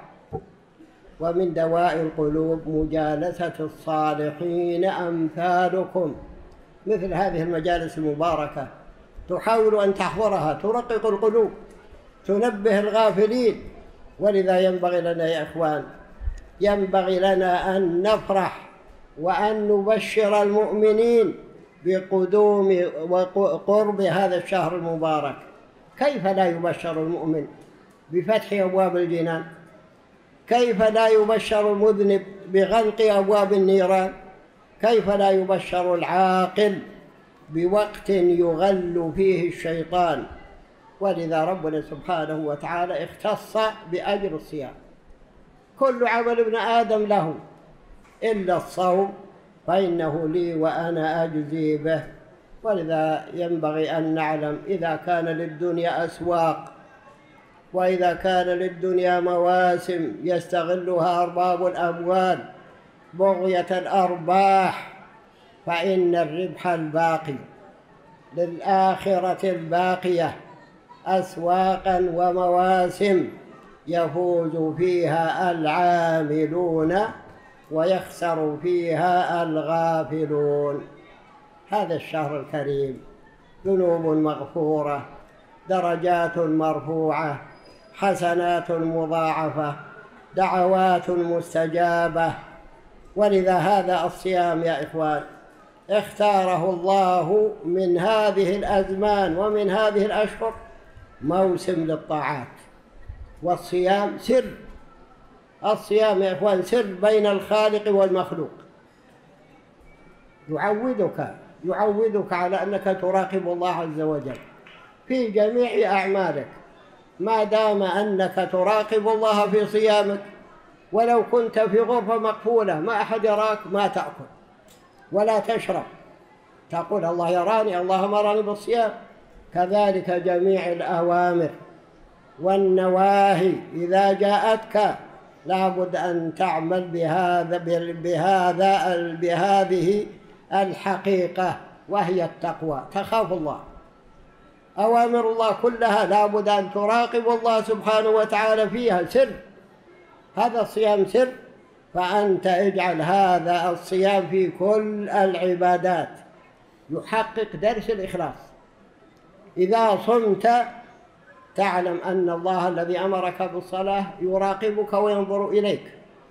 [SPEAKER 1] ومن دواء القلوب مجالسة الصالحين أمثالكم، مثل هذه المجالس المباركة تحاول أن تحضرها، ترقق القلوب، تنبه الغافلين. ولذا ينبغي لنا يا إخوان، ينبغي لنا أن نفرح وأن نبشر المؤمنين بقدوم وقرب هذا الشهر المبارك. كيف لا يبشر المؤمن بفتح أبواب الجنان؟ كيف لا يبشر المذنب بغلق أبواب النيران؟ كيف لا يبشر العاقل بوقت يغل فيه الشيطان ولذا ربنا سبحانه وتعالى اختص بأجر الصيام. كل عمل ابن آدم له إلا الصوم فإنه لي وأنا أجزي به. ولذا ينبغي أن نعلم إذا كان للدنيا أسواق وإذا كان للدنيا مواسم يستغلها أرباب الأموال بغية الأرباح، فإن الربح الباقي للآخرة الباقية أسواقا ومواسم يفوز فيها العاملون ويخسر فيها الغافلون. هذا الشهر الكريم ذنوب مغفورة، درجات مرفوعة، حسنات مضاعفة، دعوات مستجابة. ولذا هذا الصيام يا إخوان اختاره الله من هذه الأزمان ومن هذه الأشهر موسم للطاعات. والصيام سر، الصيام يا إخوان سر بين الخالق والمخلوق، يعودك يعودك على أنك تراقب الله عز وجل في جميع أعمالك. ما دام أنك تراقب الله في صيامك، ولو كنت في غرفة مقفولة ما أحد يراك ما تأكل ولا تشرب، تقول الله يراني، الله أمرني بالصيام. كذلك جميع الأوامر والنواهي إذا جاءتك لابد أن تعمل بهذا بهذا بهذه الحقيقة، وهي التقوى، تخاف الله. أوامر الله كلها لابد أن تراقب الله سبحانه وتعالى فيها، سر. هذا الصيام سر، فأنت اجعل هذا الصيام في كل العبادات، يحقق درس الإخلاص. إذا صمت تعلم أن الله الذي أمرك بالصلاة يراقبك وينظر إليك.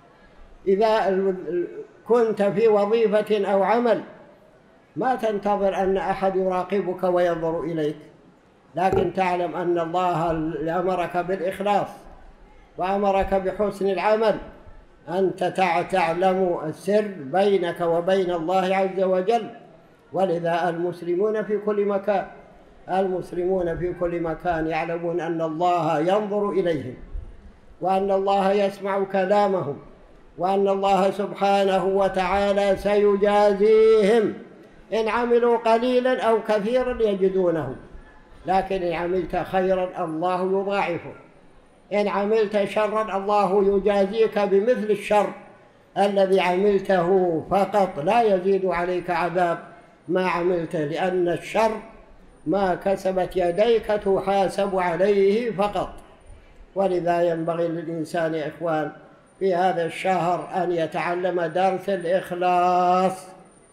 [SPEAKER 1] إذا كنت في وظيفة أو عمل ما تنتظر أن أحد يراقبك وينظر إليك، لكن تعلم أن الله أمرك بالإخلاص وأمرك بحسن العمل. أنت تعلم السر بينك وبين الله عز وجل. ولذا المسلمون في كل مكان المسلمون في كل مكان يعلمون أن الله ينظر إليهم، وأن الله يسمع كلامهم، وأن الله سبحانه وتعالى سيجازيهم إن عملوا قليلا أو كثيرا يجدونه. لكن إن عملت خيرا الله يضاعفه، إن عملت شرا الله يجازيك بمثل الشر الذي عملته فقط، لا يزيد عليك عذاب ما عملته، لأن الشر ما كسبت يديك تحاسب عليه فقط. ولذا ينبغي للإنسان يا إخوان في هذا الشهر أن يتعلم درس الإخلاص.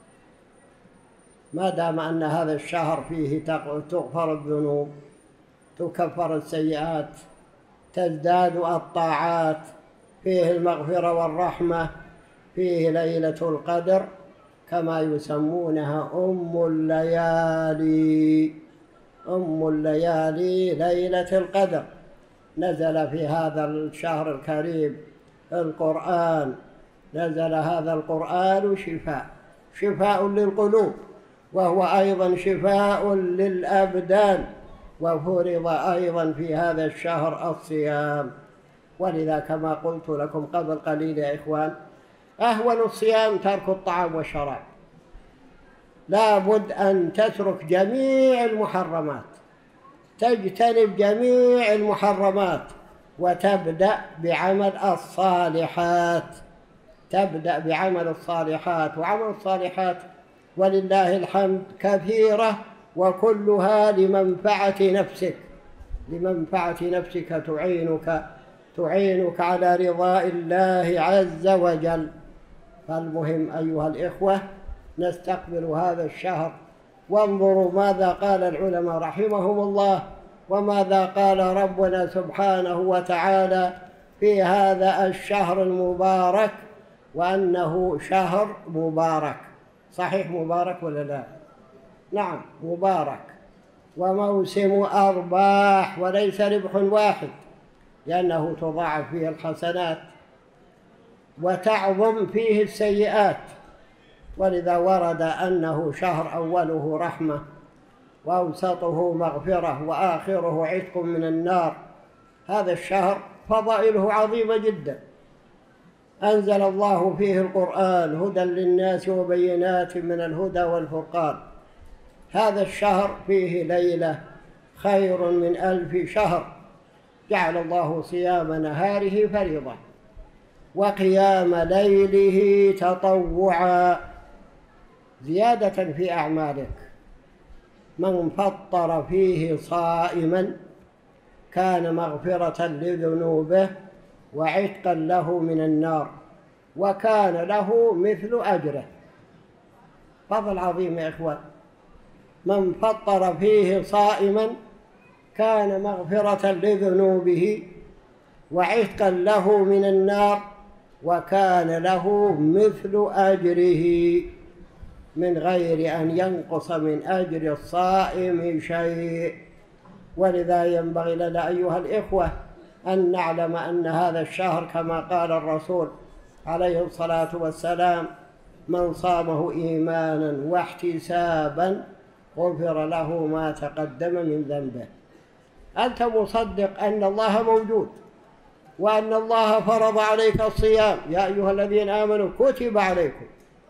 [SPEAKER 1] ما دام أن هذا الشهر فيه تغفر الذنوب، تكفر السيئات، تزداد الطاعات، فيه المغفرة والرحمة، فيه ليلة القدر كما يسمونها أم الليالي. أم الليالي ليلة القدر. نزل في هذا الشهر الكريم القرآن، نزل هذا القرآن شفاء شفاء للقلوب، وهو أيضا شفاء للأبدان. وفرض أيضا في هذا الشهر الصيام. ولذا كما قلت لكم قبل قليل يا إخوان، أهون الصيام ترك الطعام والشراب. لا بد أن تترك جميع المحرمات، تجتنب جميع المحرمات، وتبدأ بعمل الصالحات تبدأ بعمل الصالحات. وعمل الصالحات ولله الحمد كثيرة، وكلها لمنفعة نفسك لمنفعة نفسك تعينك تعينك على رضاء الله عز وجل. فالمهم أيها الإخوة نستقبل هذا الشهر، وانظروا ماذا قال العلماء رحمهم الله، وماذا قال ربنا سبحانه وتعالى في هذا الشهر المبارك، وأنه شهر مبارك. صحيح مبارك ولا لا؟ نعم مبارك، وموسم أرباح وليس ربح واحد، لأنه تضاعف فيه الحسنات وتعظم فيه السيئات. ولذا ورد أنه شهر أوله رحمة، وأوسطه مغفرة وآخره عتق من النار. هذا الشهر فضائله عظيمة جدا، أنزل الله فيه القرآن هدى للناس وبينات من الهدى والفرقان. هذا الشهر فيه ليلة خير من ألف شهر، جعل الله صيام نهاره فريضة وقيام ليله تطوعا زيادة في أعمالك. من فطر فيه صائما كان مغفرة لذنوبه وعتقا له من النار، وكان له مثل أجره. فضل عظيم يا إخوان. من فطر فيه صائما كان مغفرة لذنوبه وعتقا له من النار، وكان له مثل أجره من غير أن ينقص من أجر الصائم شيء. ولذا ينبغي لنا أيها الإخوة أن نعلم أن هذا الشهر كما قال الرسول عليه الصلاة والسلام: من صامه إيمانا واحتسابا غفر له ما تقدم من ذنبه. أنت مصدق أن الله موجود وأن الله فرض عليك الصيام، يا أيها الذين آمنوا كتب عليكم.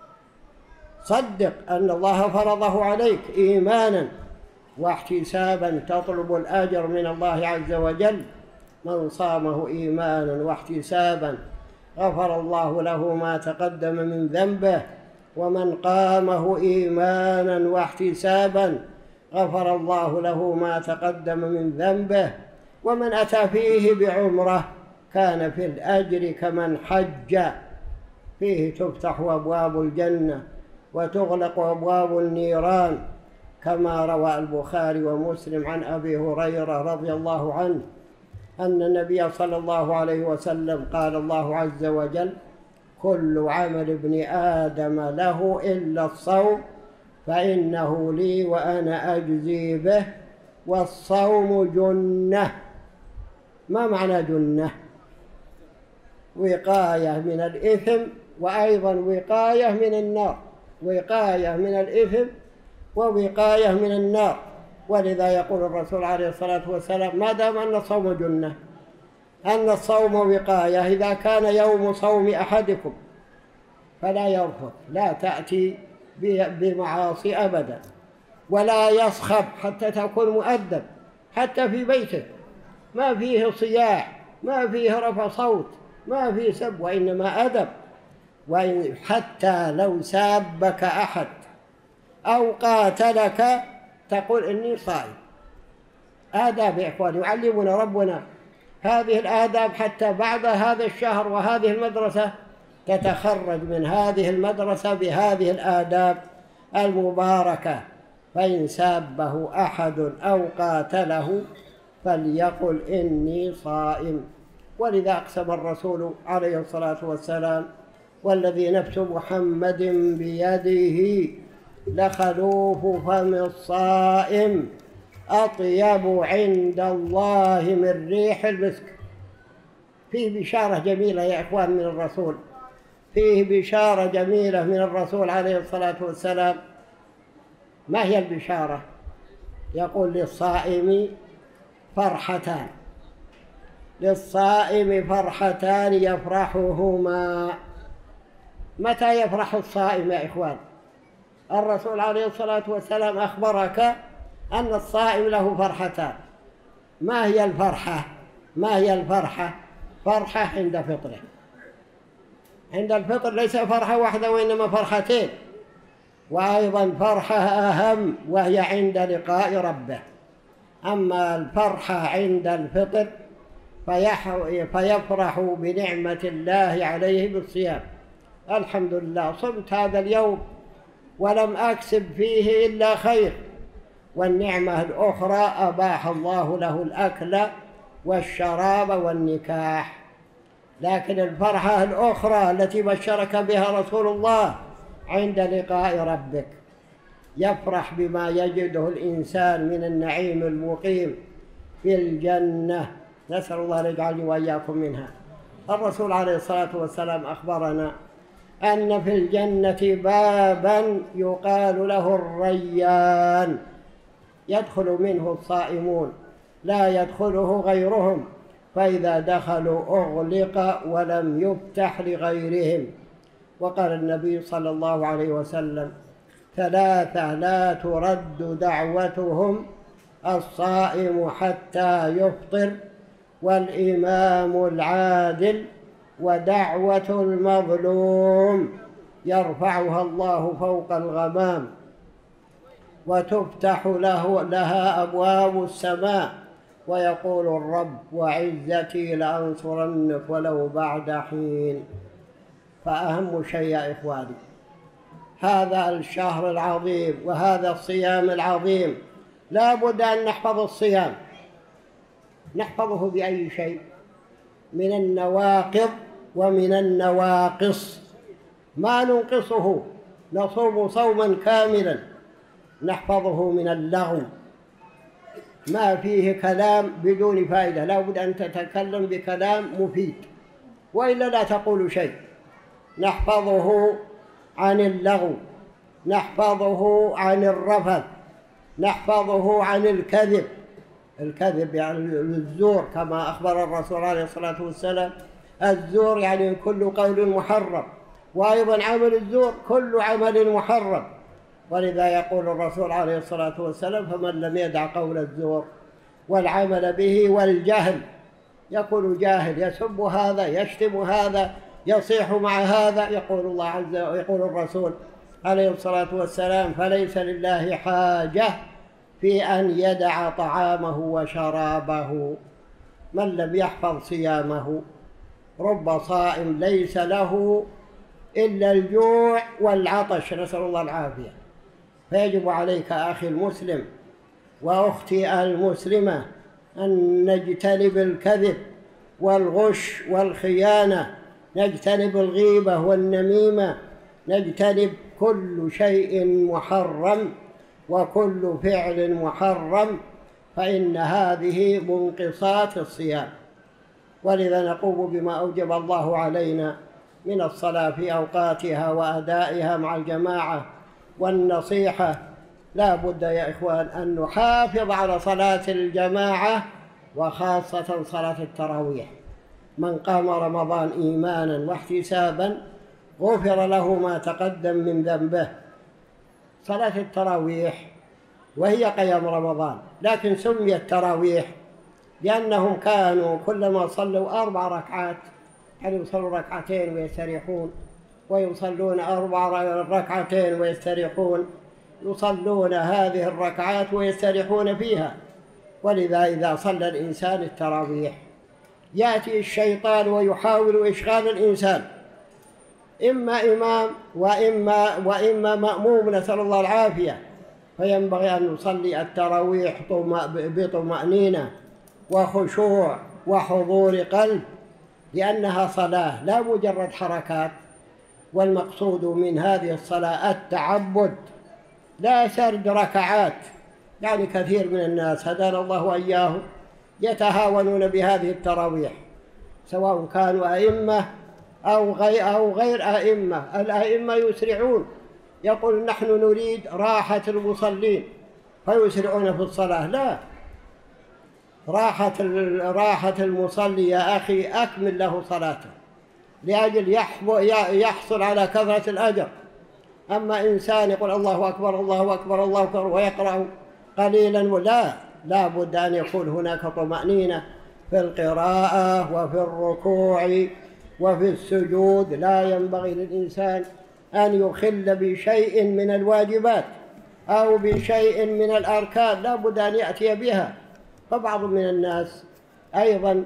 [SPEAKER 1] صدق أن الله فرضه عليك إيمانا واحتسابا تطلب الأجر من الله عز وجل. من صامه إيمانا واحتسابا غفر الله له ما تقدم من ذنبه، ومن قامه إيمانا واحتسابا غفر الله له ما تقدم من ذنبه، ومن أتى فيه بعمرة كان في الأجر كمن حج. فيه تفتح أبواب الجنة وتغلق أبواب النيران، كما روى البخاري ومسلم عن أبي هريرة رضي الله عنه أن النبي صلى الله عليه وسلم قال: الله عز وجل: كل عمل ابن آدم له إلا الصوم فإنه لي وأنا أجزي به، والصوم جنة. ما معنى جنة؟ وقاية من الإثم وأيضا وقاية من النار، وقاية من الإثم ووقاية من النار. ولذا يقول الرسول عليه الصلاة والسلام: ما دام أن الصوم جنة، أن الصوم وقاية، إذا كان يوم صوم أحدكم فلا يرفض، لا تأتي بمعاصي أبدا، ولا يصخب حتى تكون مؤدب، حتى في بيتك ما فيه صياح، ما فيه رفع صوت، ما فيه سب، وإنما أدب. وحتى لو سابك أحد أو قاتلك تقول: إني صائم. آداب يا إخواني، يعلمنا ربنا هذه الآداب حتى بعد هذا الشهر. وهذه المدرسة تتخرج من هذه المدرسة بهذه الآداب المباركة. فإن سابه أحد أو قاتله فليقل: إني صائم. ولذا أقسم الرسول عليه الصلاة والسلام: والذي نفس محمد بيده لخلوف فم الصائم أطيب عند الله من ريح المسك. فيه بشارة جميلة يا إخوان من الرسول، فيه بشارة جميلة من الرسول عليه الصلاة والسلام. ما هي البشارة؟ يقول: للصائم فرحتان، للصائم فرحتان يفرحهما. متى يفرح الصائم يا إخوان؟ الرسول عليه الصلاة والسلام أخبرك أن الصائم له فرحتان. ما هي الفرحة؟ ما هي الفرحة؟ فرحة عند فطره. عند الفطر ليس فرحة واحدة وإنما فرحتين، وأيضا فرحة أهم وهي عند لقاء ربه. أما الفرحة عند الفطر فيفرح بنعمة الله عليه بالصيام. الحمد لله صمت هذا اليوم ولم أكسب فيه إلا خير. والنعمة الأخرى أباح الله له الأكل والشراب والنكاح. لكن الفرحة الأخرى التي بشرك بها رسول الله عند لقاء ربك، يفرح بما يجده الإنسان من النعيم المقيم في الجنة. نسأل الله أن يجعلني وإياكم منها. الرسول عليه الصلاة والسلام أخبرنا أن في الجنة بابا يقال له الريان. يدخل منه الصائمون لا يدخله غيرهم، فإذا دخلوا أغلق ولم يفتح لغيرهم. وقال النبي صلى الله عليه وسلم: ثلاثة لا ترد دعوتهم: الصائم حتى يفطر، والإمام العادل، ودعوة المظلوم يرفعها الله فوق الغمام، وتفتح له لها أبواب السماء، ويقول الرب: وعزتي لأنصرنك ولو بعد حين. فأهم شيء يا إخواني هذا الشهر العظيم وهذا الصيام العظيم، لا بد أن نحفظ الصيام. نحفظه بأي شيء؟ من النواقض ومن النواقص، ما ننقصه، نصوم صوما كاملا. نحفظه من اللغو، ما فيه كلام بدون فائدة، لا بد أن تتكلم بكلام مفيد، وإلا لا تقول شيء. نحفظه عن اللغو، نحفظه عن الرفث، نحفظه عن الكذب. الكذب يعني الزور، كما أخبر الرسول عليه الصلاة والسلام: الزور يعني كل قول محرم، وأيضا عمل الزور كل عمل محرم. ولذا يقول الرسول عليه الصلاة والسلام: فمن لم يدع قول الزور والعمل به والجهل، يقول جاهل، يسب هذا، يشتم هذا، يصيح مع هذا. يقول الله عز وجل، يقول الرسول عليه الصلاة والسلام: فليس لله حاجة في أن يدع طعامه وشرابه. من لم يحفظ صيامه رب صائم ليس له إلا الجوع والعطش، نسأل الله العافية. فيجب عليك أخي المسلم وأختي المسلمة أن نجتنب الكذب والغش والخيانة، نجتنب الغيبة والنميمة، نجتنب كل شيء محرم وكل فعل محرم، فإن هذه منقصات الصيام. ولذا نقوم بما أوجب الله علينا من الصلاة في أوقاتها وأدائها مع الجماعة والنصيحة. لا بد يا إخوان أن نحافظ على صلاة الجماعة، وخاصة صلاة التراويح. من قام رمضان إيمانا واحتسابا غفر له ما تقدم من ذنبه. صلاة التراويح وهي قيام رمضان، لكن سميت تراويح لأنهم كانوا كلما صلوا أربع ركعات، يعني يصلوا ركعتين ويستريحون، ويصلون أربع ركعتين ويستريحون، يصلون هذه الركعات ويستريحون فيها. ولذا إذا صلى الإنسان التراويح يأتي الشيطان ويحاول إشغال الإنسان، إما إمام وإما, وإما مأموم، نسأل الله العافية. فينبغي أن نصلي التراويح بطمأنينة وخشوع وحضور قلب، لأنها صلاة لا مجرد حركات. والمقصود من هذه الصلاة التعبد، لا سرد ركعات. يعني كثير من الناس هدانا الله وإياهم يتهاونون بهذه التراويح، سواء كانوا أئمة أو غير, أو غير أئمة. الأئمة يسرعون، يقول: نحن نريد راحة المصلين، فيسرعون في الصلاة. لا، راحة راحة المصلي يا أخي أكمل له صلاته لأجل يحصل على كثرة الأجر. أما إنسان يقول الله أكبر الله أكبر الله أكبر ويقرأ قليلا، لا، لا بد أن يكون هناك طمأنينة في القراءة وفي الركوع وفي السجود. لا ينبغي للإنسان أن يخل بشيء من الواجبات أو بشيء من الأركان، لا بد أن يأتي بها. فبعض من الناس أيضا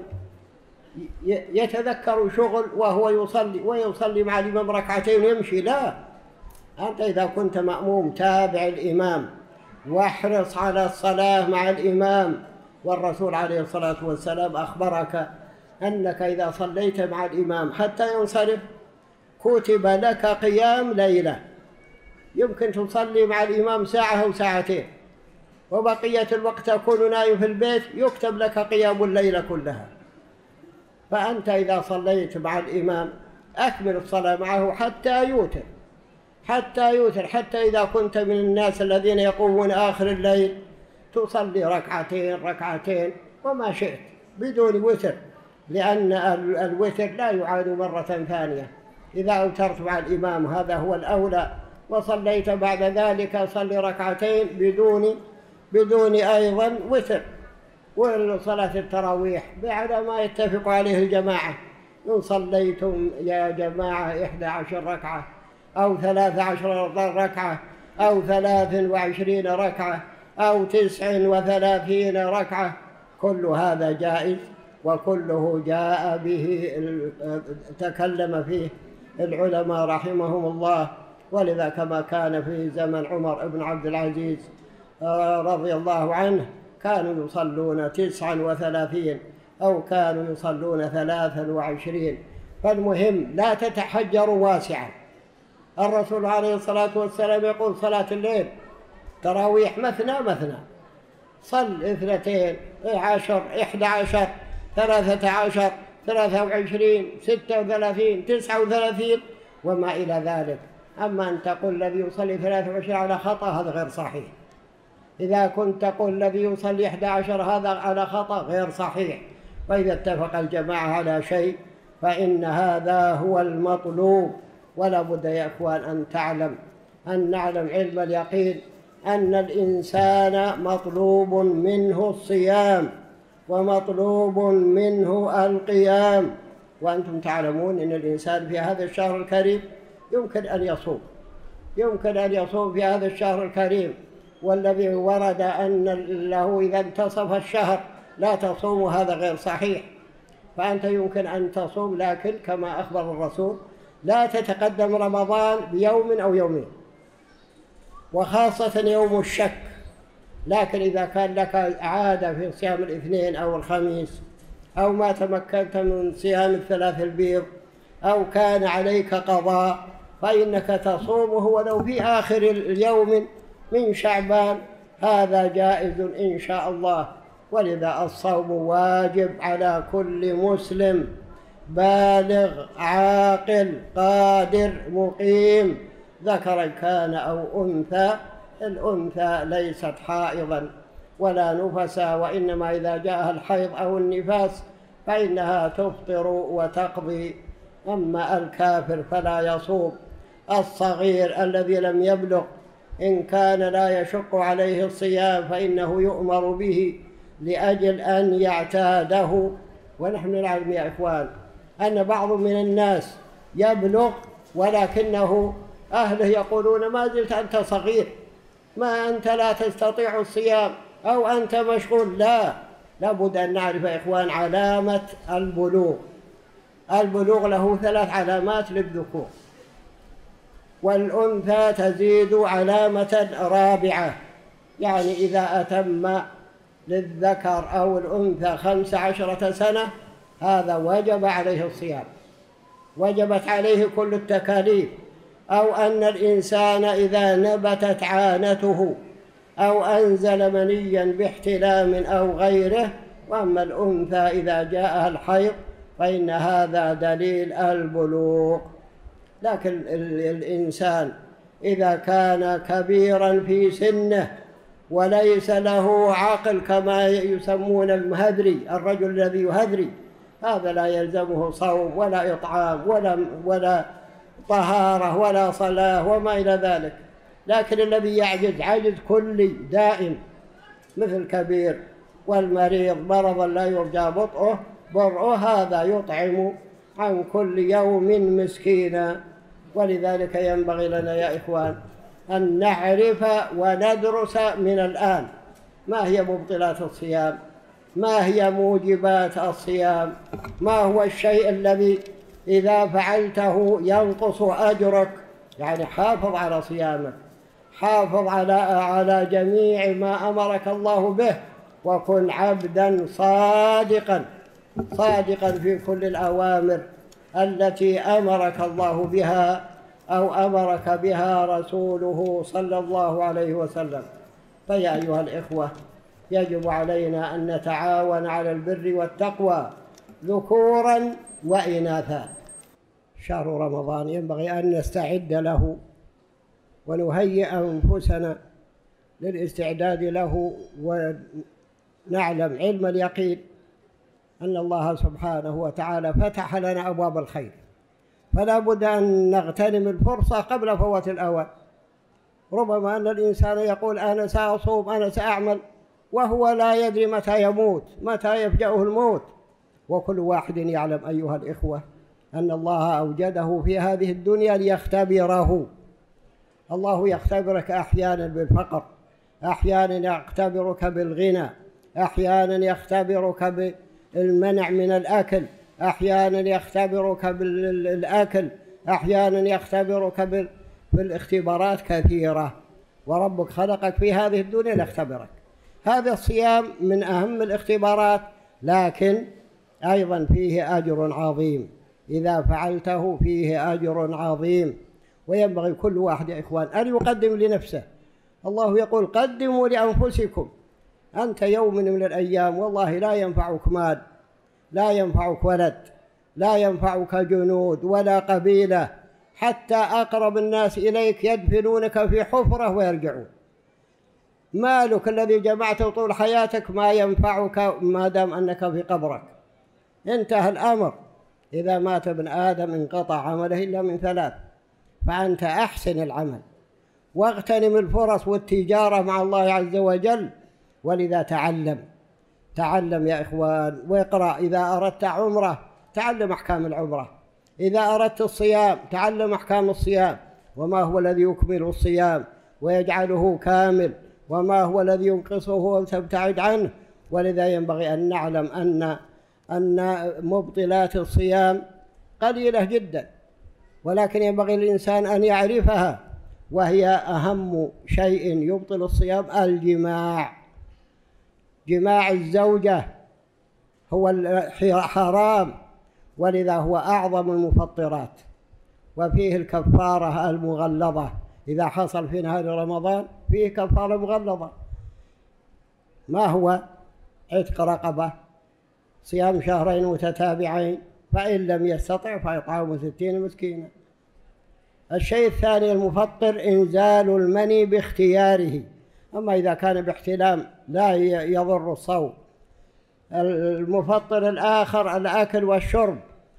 [SPEAKER 1] يتذكر شغل وهو يصلي ويصلي مع الإمام ركعتين ويمشي. لا، أنت إذا كنت مأموم تابع الإمام واحرص على الصلاة مع الإمام. والرسول عليه الصلاة والسلام أخبرك أنك إذا صليت مع الإمام حتى ينصرف كتب لك قيام ليلة. يمكن تصلي مع الإمام ساعة أو ساعتين وبقية الوقت تكون نايم في البيت، يكتب لك قيام الليلة كلها. فأنت إذا صليت مع الإمام أكمل الصلاة معه حتى يوتر، حتى يوتر حتى إذا كنت من الناس الذين يقومون آخر الليل تصلي ركعتين ركعتين وما شئت بدون وتر، لأن الوتر لا يعاد مرة ثانية. إذا أوترت مع الإمام هذا هو الأولى، وصليت بعد ذلك صلي ركعتين بدون بدون أيضا وتر. وصلاة التراويح بعد ما يتفق عليه الجماعة، إن صليتم يا جماعة إحدى عشر ركعة أو ثلاث عشر ركعة أو ثلاث وعشرين ركعة أو تسع وثلاثين ركعة، كل هذا جائز، وكله جاء به تكلم فيه العلماء رحمهم الله. ولذا كما كان في زمن عمر بن عبد العزيز رضي الله عنه كانوا يصلون تسعا وثلاثين أو كانوا يصلون ثلاثا وعشرين. فالمهم لا تتحجروا واسعا. الرسول عليه الصلاة والسلام يقول صلاة الليل تراويح مثنى مثنى، صل اثنتين عشر إحدى عشر ثلاثة عشر ثلاثة وعشرين ستة وثلاثين تسعة وثلاثين وما إلى ذلك. أما أن تقول الذي يصلي ثلاثة وعشرين على خطأ هذا غير صحيح. إذا كنت تقول الذي يصلي إحدى عشر هذا على خطأ غير صحيح. وإذا اتفق الجماعة على شيء فإن هذا هو المطلوب. ولا بد يا إخوان أن تعلم أن نعلم علم اليقين أن الإنسان مطلوب منه الصيام ومطلوب منه القيام. وأنتم تعلمون أن الإنسان في هذا الشهر الكريم يمكن أن يصوم يمكن أن يصوم في هذا الشهر الكريم، والذي ورد أن له إذا انتصف الشهر لا تصوم هذا غير صحيح. فأنت يمكن أن تصوم، لكن كما أخبر الرسول لا تتقدم رمضان بيوم أو يومين، وخاصة يوم الشك. لكن إذا كان لك عادة في صيام الاثنين أو الخميس، أو ما تمكنت من صيام الثلاث البيض، أو كان عليك قضاء، فإنك تصومه ولو في آخر اليوم من شعبان، هذا جائز إن شاء الله. ولذا الصوم واجب على كل مسلم بالغ عاقل قادر مقيم، ذكرا كان أو أنثى. الأنثى ليست حائضا ولا نفسا، وإنما إذا جاءها الحيض أو النفاس فإنها تفطر وتقضي. أما الكافر فلا يصوم. الصغير الذي لم يبلغ إن كان لا يشق عليه الصيام فإنه يؤمر به لأجل أن يعتاده. ونحن نعلم يا إخوان أن بعض من الناس يبلغ ولكنه أهله يقولون ما زلت أنت صغير، ما أنت لا تستطيع الصيام، أو أنت مشغول. لا، لابد أن نعرف يا إخوان علامة البلوغ. البلوغ له ثلاث علامات للذكور، والأنثى تزيد علامة رابعة، يعني إذا أتم للذكر أو الأنثى خمس عشرة سنة هذا وجب عليه الصيام، وجبت عليه كل التكاليف. أو أن الإنسان إذا نبتت عانته أو أنزل منيا باحتلام أو غيره. وأما الأنثى إذا جاءها الحيض فإن هذا دليل البلوغ. لكن الإنسان إذا كان كبيرا في سنه وليس له عقل كما يسمون المهذري، الرجل الذي يهذري، هذا لا يلزمه صوم ولا إطعام ولا ولا طهارة ولا صلاة وما إلى ذلك. لكن الذي يعجز عجز كلي دائم، مثل الكبير والمريض مرضا لا يرجى بطئه برؤه، هذا يطعم عن كل يوم مسكينا. ولذلك ينبغي لنا يا إخوان أن نعرف وندرس من الآن ما هي مبطلات الصيام، ما هي موجبات الصيام، ما هو الشيء الذي إذا فعلته ينقص أجرك. يعني حافظ على صيامك، حافظ على على جميع ما أمرك الله به، وكن عبدا صادقا صادقا في كل الأوامر التي أمرك الله بها أو أمرك بها رسوله صلى الله عليه وسلم. فيا أيها الإخوة، يجب علينا أن نتعاون على البر والتقوى ذكورا وإناثا. شهر رمضان ينبغي أن نستعد له ونهيئ أنفسنا للاستعداد له، ونعلم علم اليقين أن الله سبحانه وتعالى فتح لنا أبواب الخير، فلا بد أن نغتنم الفرصة قبل فوات الأوان. ربما أن الإنسان يقول أنا سأصوم، أنا سأعمل، وهو لا يدري متى يموت، متى يفجأه الموت. وكل واحد يعلم أيها الإخوة أن الله أوجده في هذه الدنيا ليختبره. الله يختبرك أحيانا بالفقر، أحيانا يختبرك بالغنى، أحيانا يختبرك بالمنع من الأكل، أحيانا يختبرك بالأكل، أحيانا يختبرك بالاختبارات كثيرة. وربك خلقك في هذه الدنيا ليختبرك. هذا الصيام من أهم الاختبارات، لكن أيضا فيه أجر عظيم، إذا فعلته فيه أجر عظيم. وينبغي كل واحد يا إخوان أن يقدم لنفسه. الله يقول قدموا لأنفسكم. أنت يوم من الأيام والله لا ينفعك مال، لا ينفعك ولد، لا ينفعك جنود ولا قبيلة، حتى أقرب الناس إليك يدفنونك في حفرة ويرجعون. مالك الذي جمعته طول حياتك ما ينفعك ما دام أنك في قبرك. انتهى الأمر. إذا مات ابن آدم انقطع عمله إلا من ثلاث، فأنت أحسن العمل واغتنم الفرص والتجارة مع الله عز وجل. ولذا تعلم تعلم يا إخوان واقرأ. إذا أردت عمرة تعلم أحكام العمرة، إذا أردت الصيام تعلم أحكام الصيام، وما هو الذي يكمل الصيام ويجعله كامل، وما هو الذي ينقصه وتبتعد عنه. ولذا ينبغي أن نعلم أن أن مبطلات الصيام قليلة جدا، ولكن ينبغي للإنسان أن يعرفها، وهي أهم شيء يبطل الصيام الجماع. جماع الزوجة هو حرام، ولذا هو أعظم المفطرات، وفيه الكفارة المغلظة. إذا حصل في نهار رمضان فيه كفارة مغلظة. ما هو؟ عتق رقبة، صيام شهرين متتابعين، فإن لم يستطع فإطعام ستين مسكينا. الشيء الثاني المفطر إنزال المني باختياره، أما إذا كان باحتلام لا يضر الصوم. المفطر الآخر الأكل والشرب.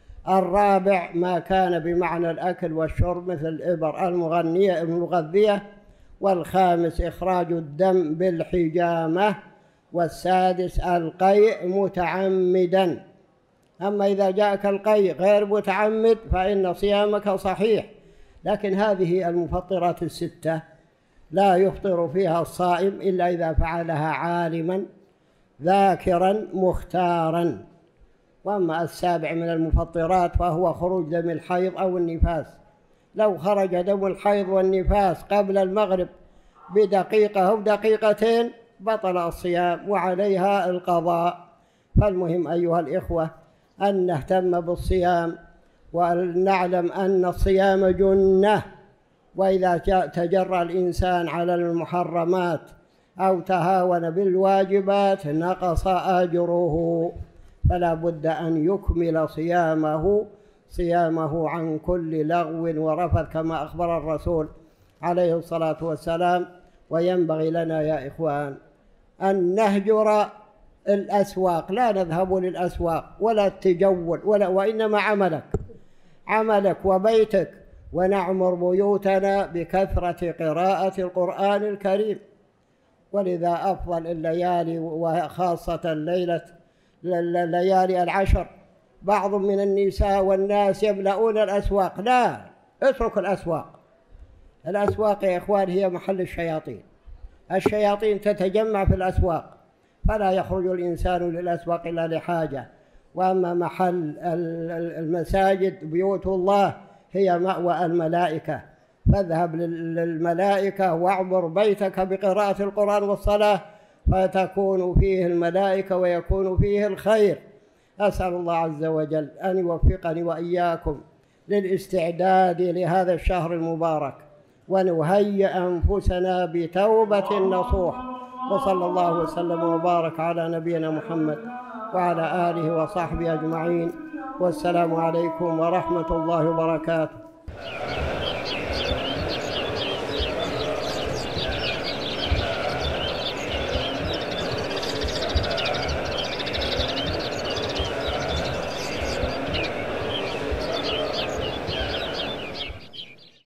[SPEAKER 1] الرابع ما كان بمعنى الأكل والشرب مثل الإبر المغنية المغذية. والخامس إخراج الدم بالحجامة. والسادس القيء متعمدا. أما إذا جاءك القيء غير متعمد فإن صيامك صحيح. لكن هذه المفطرات الستة لا يفطر فيها الصائم إلا إذا فعلها عالما ذاكرا مختارا. وأما السابع من المفطرات فهو خروج دم الحيض أو النفاس. لو خرج دم الحيض والنفاس قبل المغرب بدقيقة أو دقيقتين بطل الصيام وعليها القضاء. فالمهم أيها الإخوة أن نهتم بالصيام، وأن نعلم أن الصيام جنة. وإذا تجرى الإنسان على المحرمات أو تهاون بالواجبات نقص أجره. فلا بد أن يكمل صيامه صيامه عن كل لغو ورفث كما أخبر الرسول عليه الصلاة والسلام. وينبغي لنا يا إخوان أن نهجر الأسواق، لا نذهب للأسواق ولا التجول ولا، وإنما عملك عملك وبيتك، ونعمر بيوتنا بكثرة قراءة القرآن الكريم. ولذا أفضل الليالي وخاصة ليلة الليالي العشر بعض من النساء والناس يملؤون الأسواق. لا، اترك الأسواق. الأسواق يا إخوان هي محل الشياطين. الشياطين تتجمع في الأسواق، فلا يخرج الإنسان للأسواق إلا لحاجة. وأما محل المساجد بيوت الله هي مأوى الملائكة، فاذهب للملائكة واعمر بيتك بقراءة القرآن والصلاة، فتكون فيه الملائكة ويكون فيه الخير. أسأل الله عز وجل أن يوفقني وإياكم للاستعداد لهذا الشهر المبارك، ونهيئ أنفسنا بتوبة نصوح. وصلى الله وسلم وبارك على نبينا محمد وعلى آله وصحبه أجمعين. والسلام عليكم ورحمة الله وبركاته.